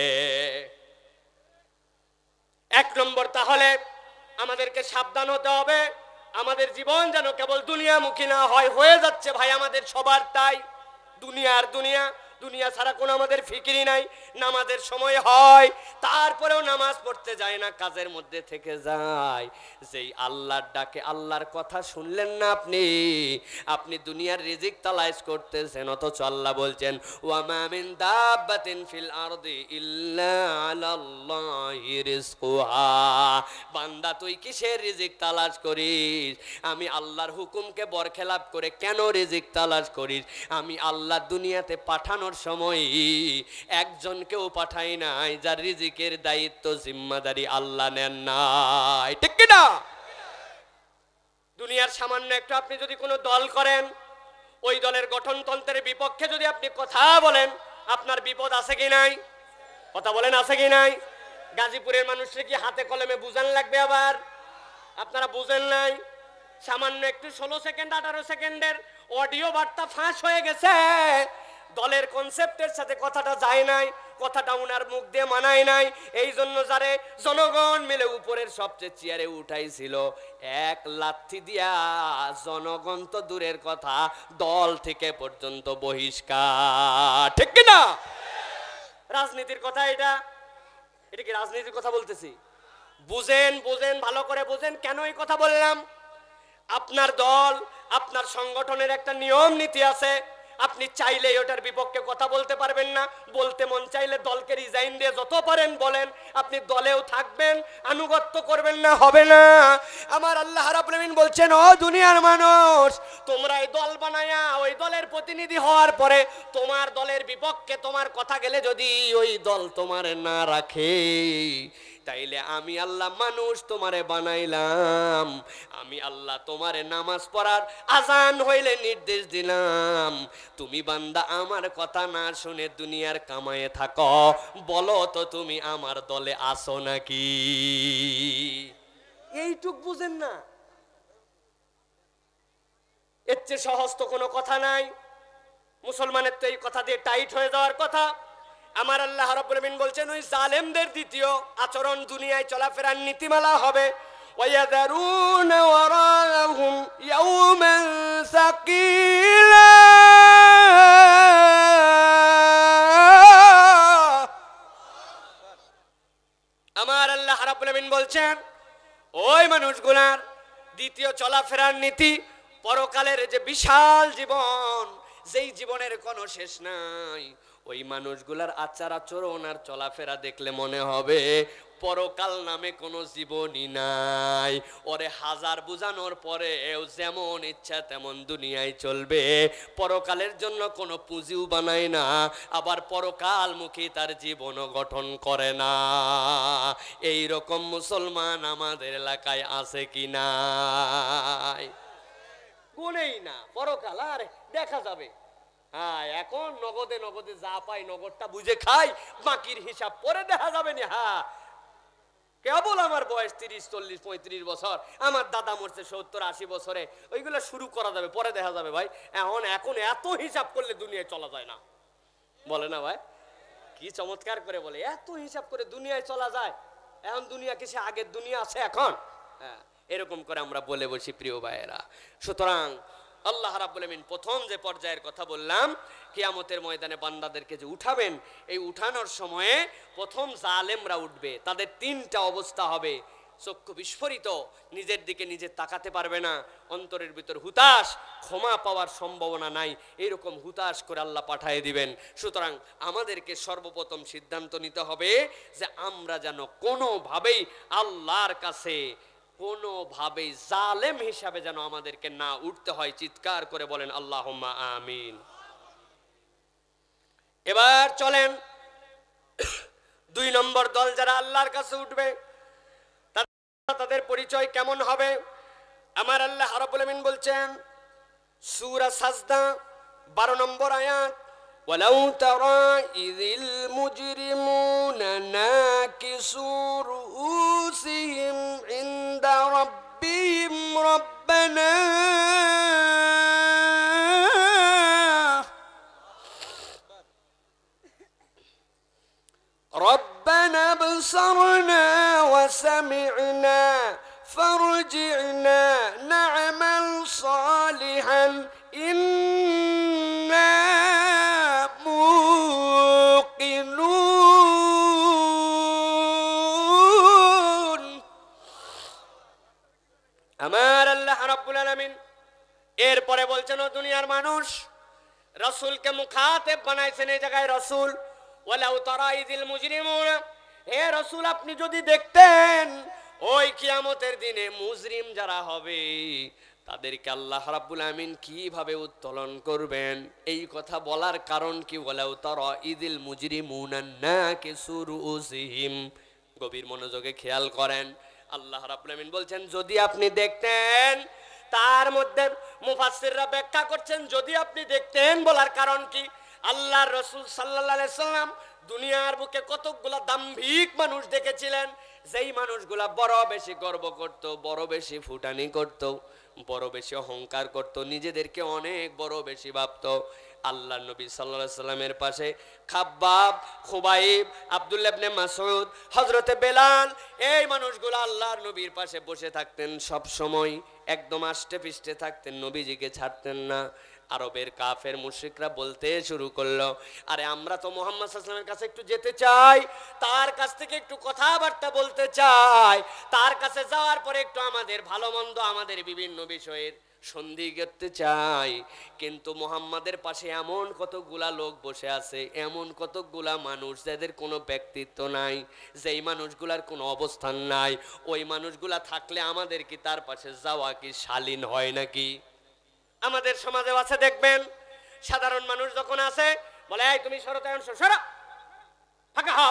এক নম্বর, তাহলে আমাদেরকে সাবধান হতে হবে, আমাদের জীবন যেন কেবল দুনিয়ামুখী না হয়। হয়ে যাচ্ছে ভাই আমাদের সবার তাই, দুনিয়ার দুনিয়া, দুনিয়া ছাড়া কোনো আমাদের ফিকিরি নাই। নামাজের সময় হয়, তারপরেও নামাজ পড়তে যায় না, কাজের মধ্যে থেকে যায়। যেই আল্লাহর ডাকে, আল্লাহর কথা শুনলেন না আপনি, আপনি দুনিয়ার রিজিক তালাশ করতেছেন, অথচ আল্লাহ বলছেন ওয়া মা মিন দাব্বাতিন ফিল আরদি ইল্লা আলাল্লাহি রিজকুহা। বান্দা তুই কিসের রিজিক তালাশ করিস? আমি আল্লাহর হুকুমকে বরখেলাপ করে কেন রিজিক তালাশ করিস? আমি আল্লাহ দুনিয়াতে পাঠানোর সময় একজনকেও পাঠাই নাই যার রিজিকের দায়িত্ব জিম্মাদারি আল্লাহ নেন নাই, ঠিক কি না? দুনিয়ার সামান্য একটু আপনি যদি কোনো দল করেন, ওই দলের গঠনতন্ত্রের বিপক্ষে যদি আপনি কথা বলেন, আপনার বিপদ আছে কি নাই? কথা বলেন, আছে কি নাই? গাজীপুরের মানুষকে কি হাতে কলমে বুঝান লাগবে? আবার আপনারা বুঝেন নাই, সামান্য একটু 16 সেকেন্ড 18 সেকেন্ডের অডিও বার্তা ফাঁস হয়ে গেছে, দলের কনসেপ্টের সাথে কথাটা যায় নাই, কথাটা উনার মুখ দিয়ে মানায় নাই। এই জন্য যারে জনগণ মিলে উপরের সবচেয়ে চেয়ারে উঠাইছিল, এক লাথি দিয়া জনগণ তো দূরের কথা, দল থেকে পর্যন্ত বহিষ্কার, ঠিক কি না? রাজনীতির কথা এটা, এটা কি রাজনীতির কথা বলতেছি? বুঝেন, বুঝেন, ভালো করে বুঝেন কেন এই কথা বললাম। আপনার দল, আপনার সংগঠনের একটা নিয়ম নীতি আছে, আপনি চাইলে ওটার বিপক্ষে কথা বলতে পারবেন না। বলতে মন চাইলে দলকে রিজাইন দিয়ে যত পারেন বলেন, আপনি দলেও থাকবেন, আনুগত্য করবেন না, হবে না। আমার আল্লাহ রাব্বুল আলামিন বলছেন, ও দুনিয়ার মানুষ, তোমরা এই দল বানায়া ওই দলের প্রতিনিধি হওয়ার পরে তোমার দলের বিপক্ষে তোমার কথা গেলে যদি ওই দল তোমার না রাখে, তাইলে আমি আল্লাহ মানুষ তোমারে বানাইলাম, আমি আল্লাহ তোমারে নামাজ পড়ার আজান হইলে নির্দেশ দিলাম, তুমি বান্দা আমার কথা না শুনে দুনিয়ার কামায়ে থাকো, বলো তো তুমি আমার দলে আসো নাকি? এইটুক বুঝেন না? এর চেয়ে সহজ তো কোনো কথা নাই। মুসলমানের তো এই কথা দিয়ে টাইট হয়ে যাওয়ার কথা। আমার আল্লাহ রাব্বুল আমিন বলছেন ওই জালেমদের দ্বিতীয় আচরণ দুনিয়ায় চলাফেরার নীতিমালা হবে ওয়ায়াদারুনা ওয়ারাহুম ইয়াওমান সাকিলা। আমার আল্লাহ রাব্বুল আমিন বলছেন ওই মানুষগুলার দ্বিতীয় চলাফেরার নীতি পরকালের যে বিশাল জীবন, যেই জীবনের কোনো শেষ নাই, ওই মানুষগুলার আচার আচরণ আর চলাফেরা দেখলে মনে হবে পরকাল নামে কোনো জীবনই নাই। ওরে হাজার বুঝানোর পরেও যেমন ইচ্ছা তেমন দুনিয়ায় চলবে, পরকালের জন্য কোনো পুঁজিও বানায় না, আবার পরকালমুখী তার জীবনও গঠন করে না। এই রকম মুসলমান আমাদের এলাকায় আছে কি নাই? গুনেই না। পরকাল আর দেখা যাবে। হ্যাঁ, এখন নগদে নগদে যা পাই নগদটা বুঝে খাই, বাকির হিসাব পরে দেখা যাবে না। হ্যাঁ, কেবল আমার বয়স 30, 40, 35 বছর, আমার দাদা মরছে 70, 80 বছরে, ওইগুলো শুরু করা যাবে, পরে দেখা যাবে ভাই। এখন এত হিসাব করলে দুনিয়ায় চলা যায় না, বলে না ভাই? কি চমৎকার করে বলে, এত হিসাব করে দুনিয়ায় চলা যায়। এখন দুনিয়া কি সে আগের দুনিয়া আছে এখন? হ্যাঁ, এরকম করে আমরা বলে বসি প্রিয় ভাইয়েরা। সুতরাং আল্লাহ রাব্বুল আমিন প্রথম যে পর্যায়ের কথা বললাম, কিয়ামতের ময়দানে বান্দাদেরকে যে উঠাবেন, এই উঠানোর সময়ে প্রথম জালেমরা উঠবে। তাদের তিনটা অবস্থা হবে। চক্ষু বিস্ফোরিত, নিজের দিকে নিজে তাকাতে পারবে না, অন্তরের ভিতর হুতাশ, ক্ষমা পাওয়ার সম্ভাবনা নাই, এরকম হুতাশ করে আল্লাহ পাঠিয়ে দিবেন। সুতরাং আমাদেরকে সর্বপ্রথম সিদ্ধান্ত নিতে হবে যে আমরা যেন কোনোভাবেই আল্লাহর কাছে কোনোভাবেই জালেম হিসাবে যেন আমাদেরকে না উঠতে হয়। চিৎকার করে বলেন আল্লাহুম্মা আমিন। এবার চলেন 2 নম্বর দল যারা আল্লাহর কাছে উঠবে তাদের পরিচয় কেমন হবে? আমার আল্লাহ রাব্বুল আমিন বলছেন সূরা সাজদা 12 নম্বর আয়াত, ওয়ালাউ তারা ইযিল মুজরিমুনা নাকিসু রুউসিহিম ইনদা রাব্বিহিম রাব্বানা ربنا ابصرنا وسمعنا فارجعنا نعمل صالحا إنا موقنون। আমার আল্লাহ রাব্বুল আলামিন এরপরে বলছেন ও দুনিয়ার মানুষ, রাসূলকে মুখাতেব বানাইছেন এই জায়গায় রাসূল। ওয়ালাউ তারা ইযিল মুজরিমুনা, হে রাসূল আপনি যদি দেখতেন ওই কিয়ামতের দিনে মুজরিম যারা হবে তাদেরকে আল্লাহ রাব্বুল আমিন কিভাবে উত্তোলন করবেন। এই কথা বলার কারণ কি? ওয়ালাউ তারা ইযিল মুজরিমুনা নাকিসু রুউসিহিম, গভীর মনোযোগে খেয়াল করেন। আল্লাহ রাব্বুল আমিন বলছেন যদি আপনি দেখতেন। তার মধ্যে মুফাসসিররা ব্যাখ্যা করছেন যদি আপনি দেখতেন বলার কারণ কি? আল্লাহর রাসূল সাল্লাল্লাহু আলাইহি সাল্লাম দুনিয়ার বুকে কতগুলা দাম্ভিক মানুষ দেখেছিলেন, যেই মানুষগুলা বড় বেশি গর্ব করত, বড় বেশি ফুটানি করত, বড় বেশি অহংকার করত, নিজেদেরকে অনেক বড় বেশি ভাবত। আল্লাহর নবী সাল্লাল্লাহু আলাইহি সাল্লামের পাশে খাব্বাব, খুবাইব, আব্দুল্লাহ ইবনে মাসউদ, হযরতে বেলাল, এই মানুষগুলো আল্লাহর নবীর পাশে বসে থাকতেন সব সময়, একদম আষ্টে পিষ্টে থাকতেন, নবীজিকে ছাড়তেন না। আরবের কাফের মুশরিকরা বলতে শুরু করলো, আরে আমরা তো মুহাম্মদ সাল্লাল্লাহু আলাইহি ওয়াসাল্লামের কাছে একটু যেতে চাই, তার কাছ থেকে একটু কথাবার্তা বলতে চাই, তার কাছে যাওয়ার পরে একটু আমাদের ভালো মন্দ, আমাদের বিভিন্ন বিষয়ের সন্ধি করতে চাই, কিন্তু মুহাম্মাদের পাশে এমন কতগুলা লোক বসে আছে, এমন কতগুলা মানুষ যাদের কোনো ব্যক্তিত্ব নাই, যেই মানুষগুলার কোনো অবস্থান নাই, ওই মানুষগুলা থাকলে আমাদের কি তার পাশে যাওয়া কি শালীন হয় নাকি? আমাদের সমাজেও আছে, দেখবেন সাধারণ মানুষ যখন আছে বলে এই তুমি সরো, তখন সরো, ফাঁকা হও,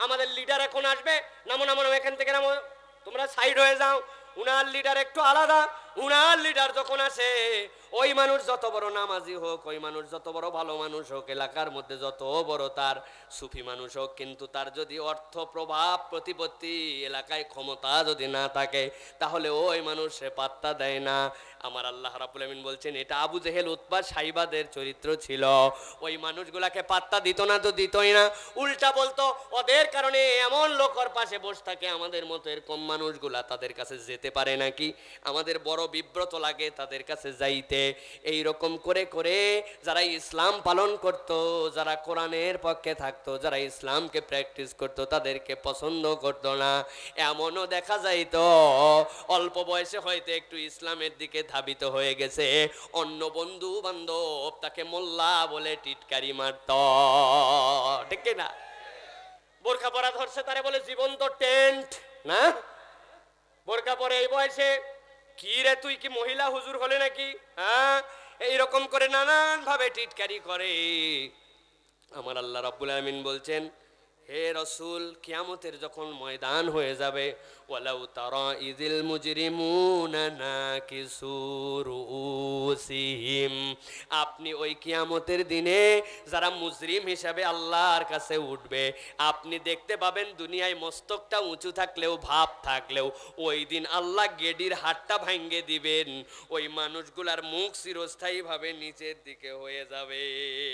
আমাদের লিডার এখন আসবে, নামো নামো নামো, এখান থেকে নামো, তোমরা সাইড হয়ে যাও। উনার লিডার একটু আলাদা। উনার লিডার যখন আসে, ওই মানুষ যত বড় নামাজি হোক, ওই মানুষ যত বড় ভালো মানুষ হোক, এলাকার মধ্যে যত বড় তার সুফি মানুষ হোক, কিন্তু তার যদি অর্থ প্রভাব প্রতিপত্তি এলাকায় ক্ষমতা যদি না থাকে, তাহলে ওই মানুষ সে পাত্তা দেয় না। আমার আল্লাহ রাব্বুল আমিন বলছেন, এটা আবু জেহেল উতবা সাইবাদের চরিত্র ছিল। ওই মানুষগুলাকে পাত্তা দিত না তো দিতই না, উল্টা বলতো ওদের কারণে এমন লোকের পাশে বসে থাকে, আমাদের মতো এরকম মানুষগুলা তাদের কাছে যেতে পারে নাকি, আমাদের বড় বিব্রত লাগে তাদের কাছে যাইতে। এই রকম করে করে যারা ইসলাম পালন করত, যারা কোরআনের পক্ষে থাকতো, যারা ইসলামকে প্র্যাকটিস করত, তাদেরকে পছন্দ করতো না। এমনও দেখা যাইতো অল্প বয়সে হয়তো একটু ইসলামের দিকে ধাবিত হয়ে গেছে, অন্য বন্ধু বান্ধব তাকে মোল্লা বলে টিটকারি মারত, ঠিক না? বোরকা পরা ধরছে, তারে বলে জীবন্ত টেন্ট না। বোরকা পরে এই বয়সে, কি রে তুই কি মহিলা হুজুর হলে নাকি, হ্যাঁ? এইরকম করে নানান ভাবে টিটকারি করে। আমার আল্লাহ রাব্বুল আমিন বলছেন, হে রাসূল, কিয়ামতের যখন ময়দান হয়ে যাবে, ওয়ালাউ তারা ইযিল মুজরিমুনা নাকিসু রুউসিহিম, আপনি ওই কিয়ামতের দিনে যারা মুজরিম হিসাবে আল্লাহর কাছে উঠবে, আপনি দেখতে পাবেন দুনিয়ায় মস্তকটা উঁচু থাকলেও, ভাব থাকলেও, ওই দিন আল্লাহ গেডির হাতটা ভাঙ্গে দিবেন, ওই মানুষগুলার মুখ চিরস্থায়ীভাবে নিচের দিকে হয়ে যাবে,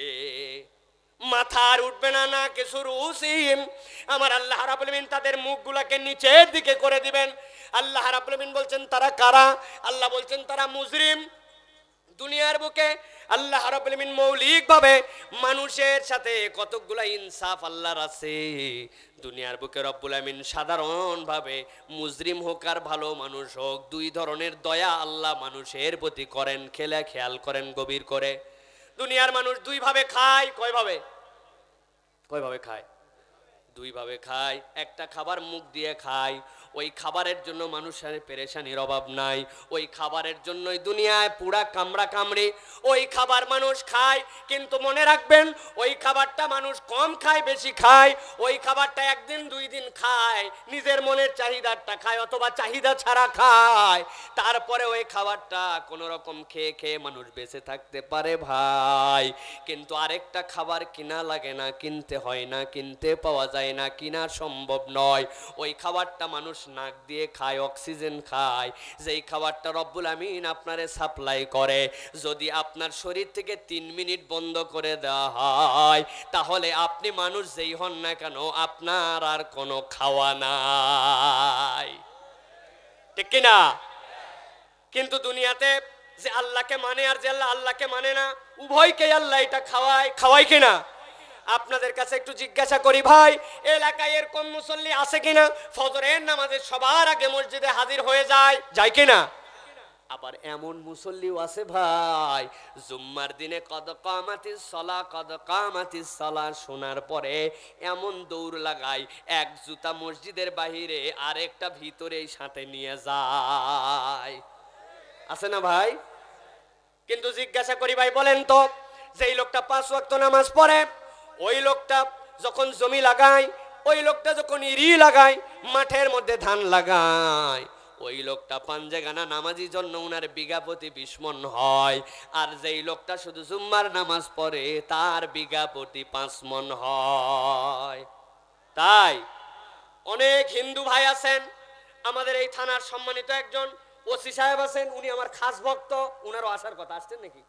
মাথার উঠবে না, না কিছু রুসিম। আমার আল্লাহ রাব্বুল আমিন তাদের মুখগুলোকে নিচের দিকে করে দিবেন। আল্লাহ রাব্বুল আমিন বলছেন তারা কারা? আল্লাহ বলছেন তারা মুজরিম। দুনিয়ার বুকে আল্লাহ রাব্বুল আমিন মৌলিকভাবে মানুষের সাথে কতগুলা ইনসাফ আল্লাহর আছে। দুনিয়ার বুকে রব্বুল আমিন সাধারণভাবে মুজরিম হোক আর ভালো মানুষ হোক, দুই ধরনের দয়া আল্লাহ মানুষের প্রতি করেন, খেয়াল করেন গভীর করে। দুনিয়ার মানুষ দুই ভাবে খায়। কয়ভাবে খায়? দুই ভাবে খায়। একটা খাবার মুখ দিয়ে খায়, ওই খাবারের জন্য মানুষের পেরেশানির অভাব নাই, ওই খাবারের জন্যই দুনিয়ায় পুরা কামড়া কামড়ি। ওই খাবার মানুষ খায়, কিন্তু মনে রাখবেন ওই খাবারটা মানুষ কম খায় বেশি খায়, ওই খাবারটা একদিন দুই দিন খায়, নিজের মনের চাহিদাটা খায় অথবা চাহিদা ছাড়া খায়, তারপরে ওই খাবারটা কোনো রকম খেয়ে খেয়ে মানুষ বেঁচে থাকতে পারে ভাই। কিন্তু আরেকটা খাবার কিনা লাগে না, কিনতে হয় না, কিনতে পাওয়া যায় না, কিনা সম্ভব নয়। ওই খাবারটা মানুষ নাক দিয়ে খায়, অক্সিজেন খায়, যেই খাবারটা রব্বুল আমিন আপনারে সাপ্লাই করে। যদি আপনার শরীর থেকে 3 মিনিট বন্ধ করে দেওয়া হয়, তাহলে আপনি মানুষ যেই হন না কেন, আপনার আর কোনো খাওয়া নাই, ঠিক কিনা? কিন্তু দুনিয়াতে যে আল্লাহকে মানে আর যে আল্লাহকে মানে না, উভয়কে আল্লাহ এটা খাওয়ায় কিনা? আপনাদের কাছে একটু জিজ্ঞাসা করি ভাই, এলাকায় এরকম মুসল্লি আছে কিনা ফজরের নামাজে সবার আগে মসজিদে হাজির হয়ে যায় কিনা? আবার এমন মুসল্লিও আছে ভাই, জুম্মার দিনে কদ কামাতিস সালাহ শোনার পরে এমন দৌড় লাগায়, এক জুতা মসজিদের বাহিরে আরেকটা ভিতরেই সাথে নিয়ে যায়, আছে না ভাই? কিন্তু জিজ্ঞাসা করি ভাই, বলেন তো, যেই লোকটা 5 ওয়াক্ত নামাজ পড়ে, ওই লোকটা যখন জমি লাগায়, ওই লোকটা যখন ইরি লাগায়, মাঠের মধ্যে ধান লাগায়, ওই লোকটা পাঞ্জেগানা নামাজি জন্য উনার বিঘা প্রতি 20 মণ হয়, আর যেই লোকটা শুধু জুম্মার নামাজ পড়ে তার বিঘা প্রতি 5 মণ হয়। তাই অনেক হিন্দু ভাই আছেন, আমাদের এই থানার সম্মানিত একজন ওসি সাহেব আছেন, উনি আমার খাস ভক্ত, উনারও আসার কথা, আসছেন নাকি?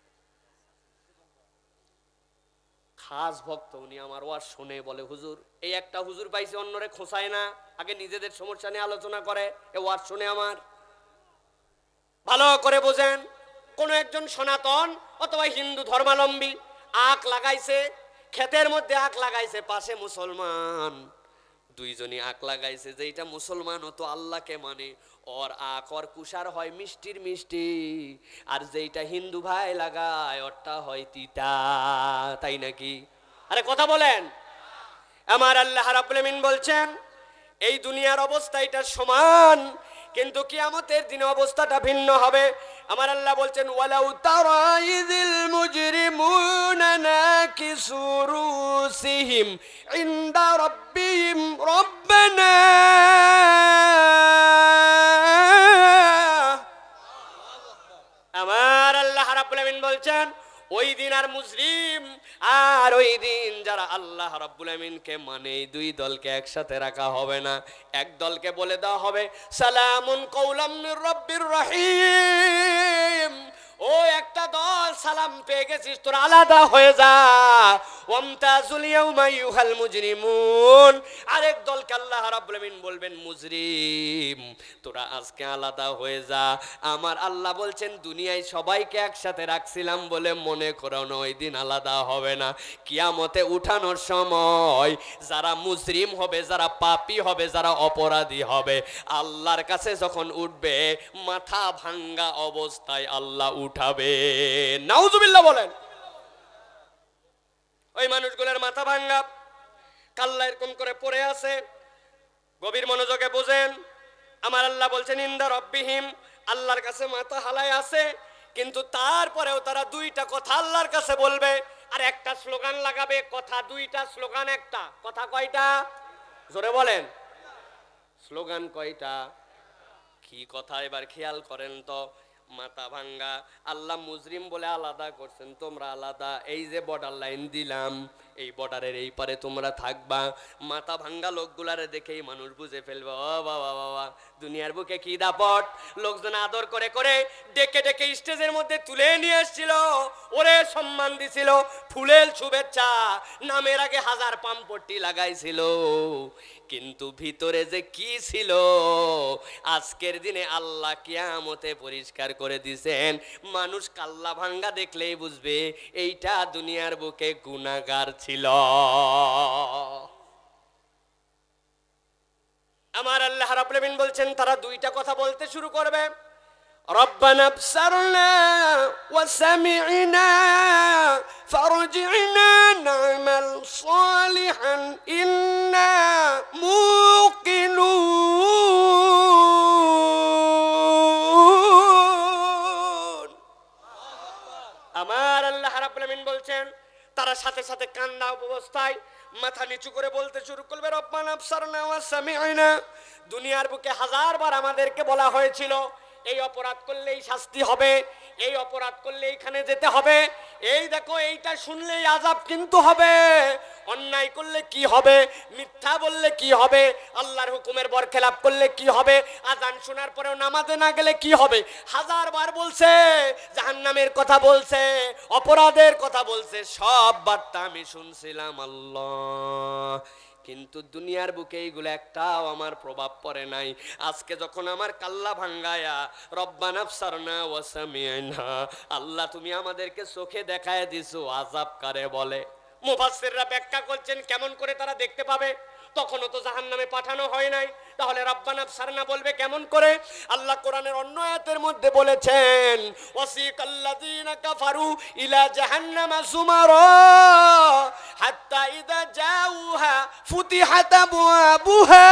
খাস ভক্ত, উনি আমার ওয়াজ শুনে বলে, হুজুর, এই একটা হুজুর পাইছে অন্যরে খোঁচায় না, আগে নিজেদের সমস্যা নিয়ে আলোচনা করে, এ ওয়াজ শুনে আমার। ভালো করে বোঝেন, কোন একজন সনাতন অথবা হিন্দু ধর্মাবলম্বী আখ লাগাইছে, ক্ষেতের মধ্যে আখ লাগাইছে, পাশে মুসলমান, দুইজনই আখ লাগাইছে। যেইটা মুসলমান হতো আল্লাহকে মানে, ওর আখ ওর কুষার হয় মিষ্টির মিষ্টি, আর যেইটা হিন্দু ভাই লাগায় ওরটা হয় তিতা, তাই নাকি? আরে কথা বলেন। আমার আল্লাহ রাব্বুল আমিন বলছেন, এই দুনিয়ার অবস্থা এটা সমান, কিন্তু কিয়ামতের দিনে অবস্থাটা ভিন্ন হবে। আমার আল্লাহ বলছেন ওয়ালাউ তারা ইযিল মুজরিমুনা নাকিসু রুসিহিম ইনদা রাব্বিহিম রব্বানা আমার আল্লাহ রাব্বুল আমিন বলছেন ওই দিন আর মুসলিম আর ওই দিন যারা আল্লাহ রাব্বুল আমিনকে মানে এই দুই দলকে একসাথে রাখা হবে না। এক দলকে বলে দেওয়া হবে সালামুন কওলাম মির রাব্বির রহিম, ও একটা দল সালাম পেয়ে গেছিস, তোরা আলাদা হয়ে যা। ওয়ামতাজুল ইয়াউমা আইয়ুহাল মুজরিমুন, আরেক দলকে আল্লাহ রাব্বুল আমিন বলবেন মুজরিম তোরা আজকে আলাদা হয়ে যা। আমার আল্লাহ বলছেন দুনিয়ায় সবাইকে একসাথে রাখছিলাম বলে মনে করো না ওই দিন আলাদা হবে না। কিয়ামতে উঠানোর সময় যারা মুজরিম হবে, যারা পাপী হবে, যারা অপরাধী হবে, আল্লাহর কাছে যখন উঠবে মাথা ভাঙ্গা অবস্থায় আল্লাহ উঠাবে। নাউজুবিল্লাহ বলেন। ওই মানুষগুলোর মাথা ভাঙ্গা, কাল্লা এরকম করে পড়ে আছে। গভীর মনোযোগে বুঝেন, আমার আল্লাহ বলছেন ইনদা রাব্বিহিম, আল্লাহর কাছে মাথা হালায় আছে, কিন্তু তারপরেও তারা দুইটা কথা আল্লাহর কাছে বলবে আর একটা স্লোগান লাগাবে। কথা দুইটা, স্লোগান একটা। কথা কয়টা? জোরে বলেন। স্লোগান কয়টা? কি কথা এবার খেয়াল করেন তো। মাথা ভাঙ্গা, আল্লাহ মুজরিম বলে আলাদা করছেন, তোমরা আলাদা। এই যে বর্ডার লাইন দিলাম, এই বর্ডারের এই পারে তোমরা থাকবা। মাথা ভাঙ্গা লোকগুলারে দেখেই মানুষ বুঝে ফেলবে ও বাবা বাবা দুনিয়ার বুকে কি দাপট। লোকজন আদর করে করে ডেকে ডেকে স্টেজের মধ্যে তুলে নিয়ে এসেছিল, ওরে সম্মান দিছিল, ফুলের শুভেচ্ছা, নামের আগে 1000 পাম্পট্টি লাগাইছিল, কিন্তু ভিতরে যে কি ছিল আজকের দিনে আল্লাহ কিয়ামতে পরিষ্কার করে দিয়েছেন। মানুষ কাল্লা ভাঙ্গা দেখলেই বুঝবে এইটা দুনিয়ার বুকে গুনাহগার ছিল। আমার আল্লাহ রাব্বুল আমিন বলছেন তারা দুইটা কথা বলতে শুরু করবে, রব্বানা আবসারনা ওয়া সামি'না ফারজি'না না'মাল সালিহান ইন্না মুকিনুন। আমার আল্লাহ রাব্বুল আমিন বলছেন তারা সাথে সাথে কান্না অবস্থায় মাথা নিচু করে বলতে শুরু করবে রব্বানা আবসারনা ওয়া সামি'না। দুনিয়ার বুকে 1000 বার আমাদেরকে বলা হয়েছিল এই অপরাধ করলেই শাস্তি হবে, এই অপরাধ করলে এইখানে যেতে হবে, এই দেখো এইটা শুনলেই আযাব কিন্তু হবে, অন্যায় করলে কি হবে, মিথ্যা বললে কি হবে, আল্লাহর হুকুমের বরখেলাপ করলে কি হবে, আযান শোনার পরেও নামাজে না গেলে কি হবে। 1000 বার বলছে, জাহান্নামের কথা বলছে, অপরাধের কথা বলছে, সব বার্তা আমি শুনছিলাম আল্লাহ, কিন্তু দুনিয়ার বুকে এইগুলো একটাও আমার প্রভাব পড়ে নাই। আজকে যখন আমার কাল্লা ভাঙ্গায়া রব্বানা আবসারনা ওয়া সামি'না, আল্লাহ তুমি আমাদেরকে চোখে দেখায় দিছো আযাব কারে বলে। মুফাসসিররা ব্যাখ্যা করছেন কেমন করে তারা দেখতে পাবে, তখনও তো জাহান্নামে পাঠানো হয় নাই, তাহলে রব্বানা আবসারনা বলবে কেমন করে। আল্লাহ কোরআনের অন্য আয়াতের মধ্যে বলেছেন ওয়াসিকাল্লাযীনা কাফারু ইলা জাহান্নামা যুমারা হাত্তা ইযা জাউহা ফুতিহাত আবওয়াবুহা।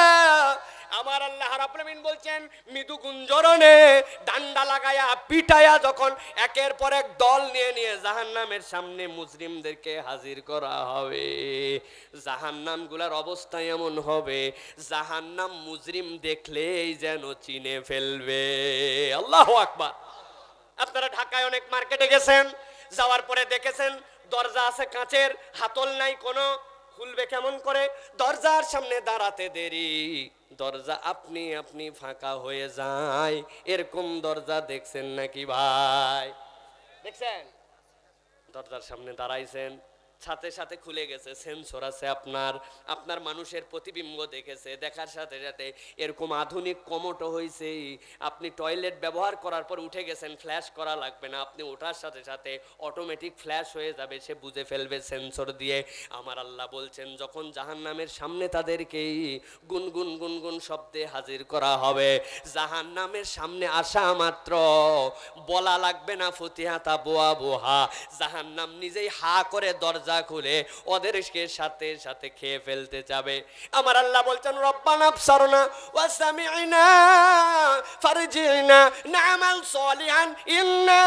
আমার আল্লাহ রাব্বুল আমিন বলছেন মৃদু গুঞ্জরণে ডান্ডা লাগায়া পিটায়া যখন একের পর এক দল নিয়ে নিয়ে জাহান্নামের সামনে মুজরিমদেরকে হাজির করা হবে, জাহান্নামগুলোর অবস্থা এমন হবে জাহান্নাম মুজরিম দেখলেই যেন চিনে ফেলবে। আল্লাহু আকবার। আপনারা ঢাকায় অনেক মার্কেটে গেছেন, যাওয়ার পরে দেখেছেন দরজা আছে কাঁচের, হাতল নাই কোনো, খুলবে কেমন করে, দরজার সামনে দাঁড়াতে দেরি, দরজা আপনি আপনি ফাঁকা হয়ে যায়। এরকম দরজা দেখছেন নাকি ভাই? দেখছেন? দরজার সামনে দাঁড়াইছেন, সাথে সাথে খুলে গেছে, সেন্সর আছে, আপনার মানুষের প্রতিবিম্ব দেখেছে, দেখার সাথে সাথে এরকম আধুনিক কমোটো হয়েছে, আপনি টয়লেট ব্যবহার করার পর উঠে গেছেন, ফ্ল্যাশ করা লাগবে না, আপনি ওঠার সাথে সাথে অটোমেটিক ফ্ল্যাশ হয়ে যাবে, সে বুঝে ফেলবে সেন্সর দিয়ে। আমার আল্লাহ বলছেন যখন জাহান্নামের সামনে তাদেরকেই গুনগুন গুনগুন শব্দে হাজির করা হবে, জাহান্নামের সামনে আসা মাত্র বলা লাগবে না ফুতিহাত আবওয়াবুহা, জাহান্নাম নিজেই হা করে দরজা দরজা খুলে ওদেরকে সাথে সাথে খেয়ে ফেলতে যাবে। আমার আল্লাহ বলছেন রব্বানা আবসারনা ওয়া সামি'না ফারজি'না না'মাল সালিহান ইন্না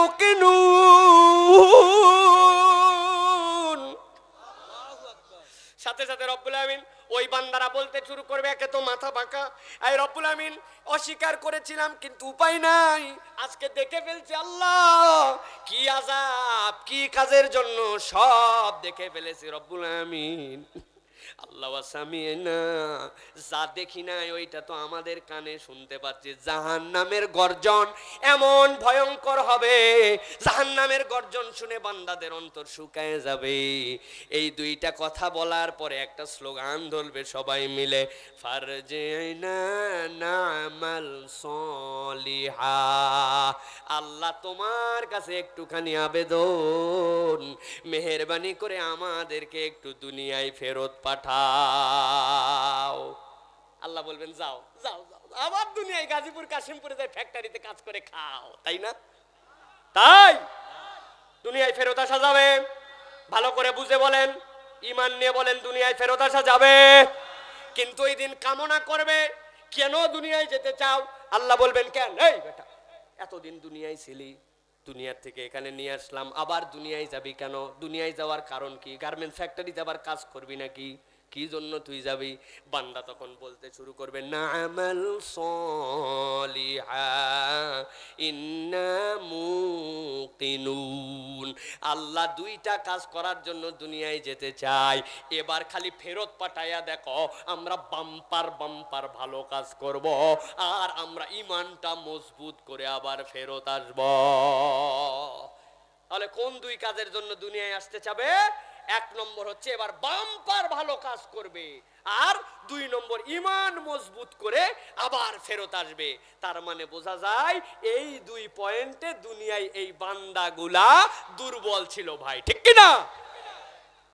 মুকিনুন। সাথে সাথে রব্বুল আমিন ওই বান্দারা বলতে শুরু করবে, একে তো মাথা বাঁকা, এই রব্বুল আমিন অস্বীকার করেছিলাম কিন্তু উপায় নাই, আজকে দেখে ফেলছি আল্লাহ কি আযাব কি কাজের জন্য সব দেখে ফেলেছি রব্বুল আমিন। আল্লাহ সামিনা, যা দেখি নাই ওইটা তো আমাদের কানে শুনতে পাচ্ছি। জাহান্নামের গর্জন এমন ভয়ঙ্কর হবে, জাহান্নামের গর্জন শুনে বান্দাদের অন্তর শুকায় যাবে। এই দুইটা কথা বলার পরে একটা স্লোগান ধরবে সবাই মিলে, ফারজিনা না'মাল সলিহা। আল্লাহ তোমার কাছে একটুখানি আবেদন, মেহেরবানি করে আমাদেরকে একটু দুনিয়ায় ফেরত পাঠাও। আল্লাহ বলবেন যাও যাও যাও, আবার দুনিয়ায় গাজীপুর কাশিমপুরে যাই ফ্যাক্টরিতে কাজ করে খাও, তাই না? তাই দুনিয়ায় ফেরত আসা যাবে? ভালো করে বুঝে বলেন, ঈমান নিয়ে বলেন, দুনিয়ায় ফেরত আসা যাবে? কিন্তু ওই দিন কামনা করবে, কেন দুনিয়ায় যেতে চাও? আল্লাহ বলবেন কেন, এই বেটা এতদিন দুনিয়ায় ছিলি, দুনিয়ার থেকে এখানে নিয়ে আসলাম, আবার দুনিয়ায় যাবি কেন? দুনিয়ায় যাওয়ার কারণ কি? গার্মেন্টস ফ্যাক্টরি যাবার কাজ করবি নাকি? কি জন্য তুই যাবি? বান্দা তখন বলতে শুরু করবে, না'মাল সলিহা ইন্না মুকিনুন। আল্লাহ দুইটা কাজ করার জন্য দুনিয়ায় যেতে চাই, এবার খালি ফেরত পাঠাইয়া দেখো, আমরা বাম্পার বাম্পার ভালো কাজ করব, আর আমরা ঈমানটা মজবুত করে আবার ফেরত আসব। তাহলে কোন দুই কাজের জন্য দুনিয়ায় আসতে চাবে? এক নম্বর হচ্ছে এবার বাম্পার ভালো কাজ করবে, আর দুই নম্বর ঈমান মজবুত করে আবার ফেরত আসবে। তার মানে বোঝা যায় এই দুই পয়েন্টে দুনিয়ায় এই বান্দাগুলা দুর্বল ছিল ভাই, ঠিক কি না?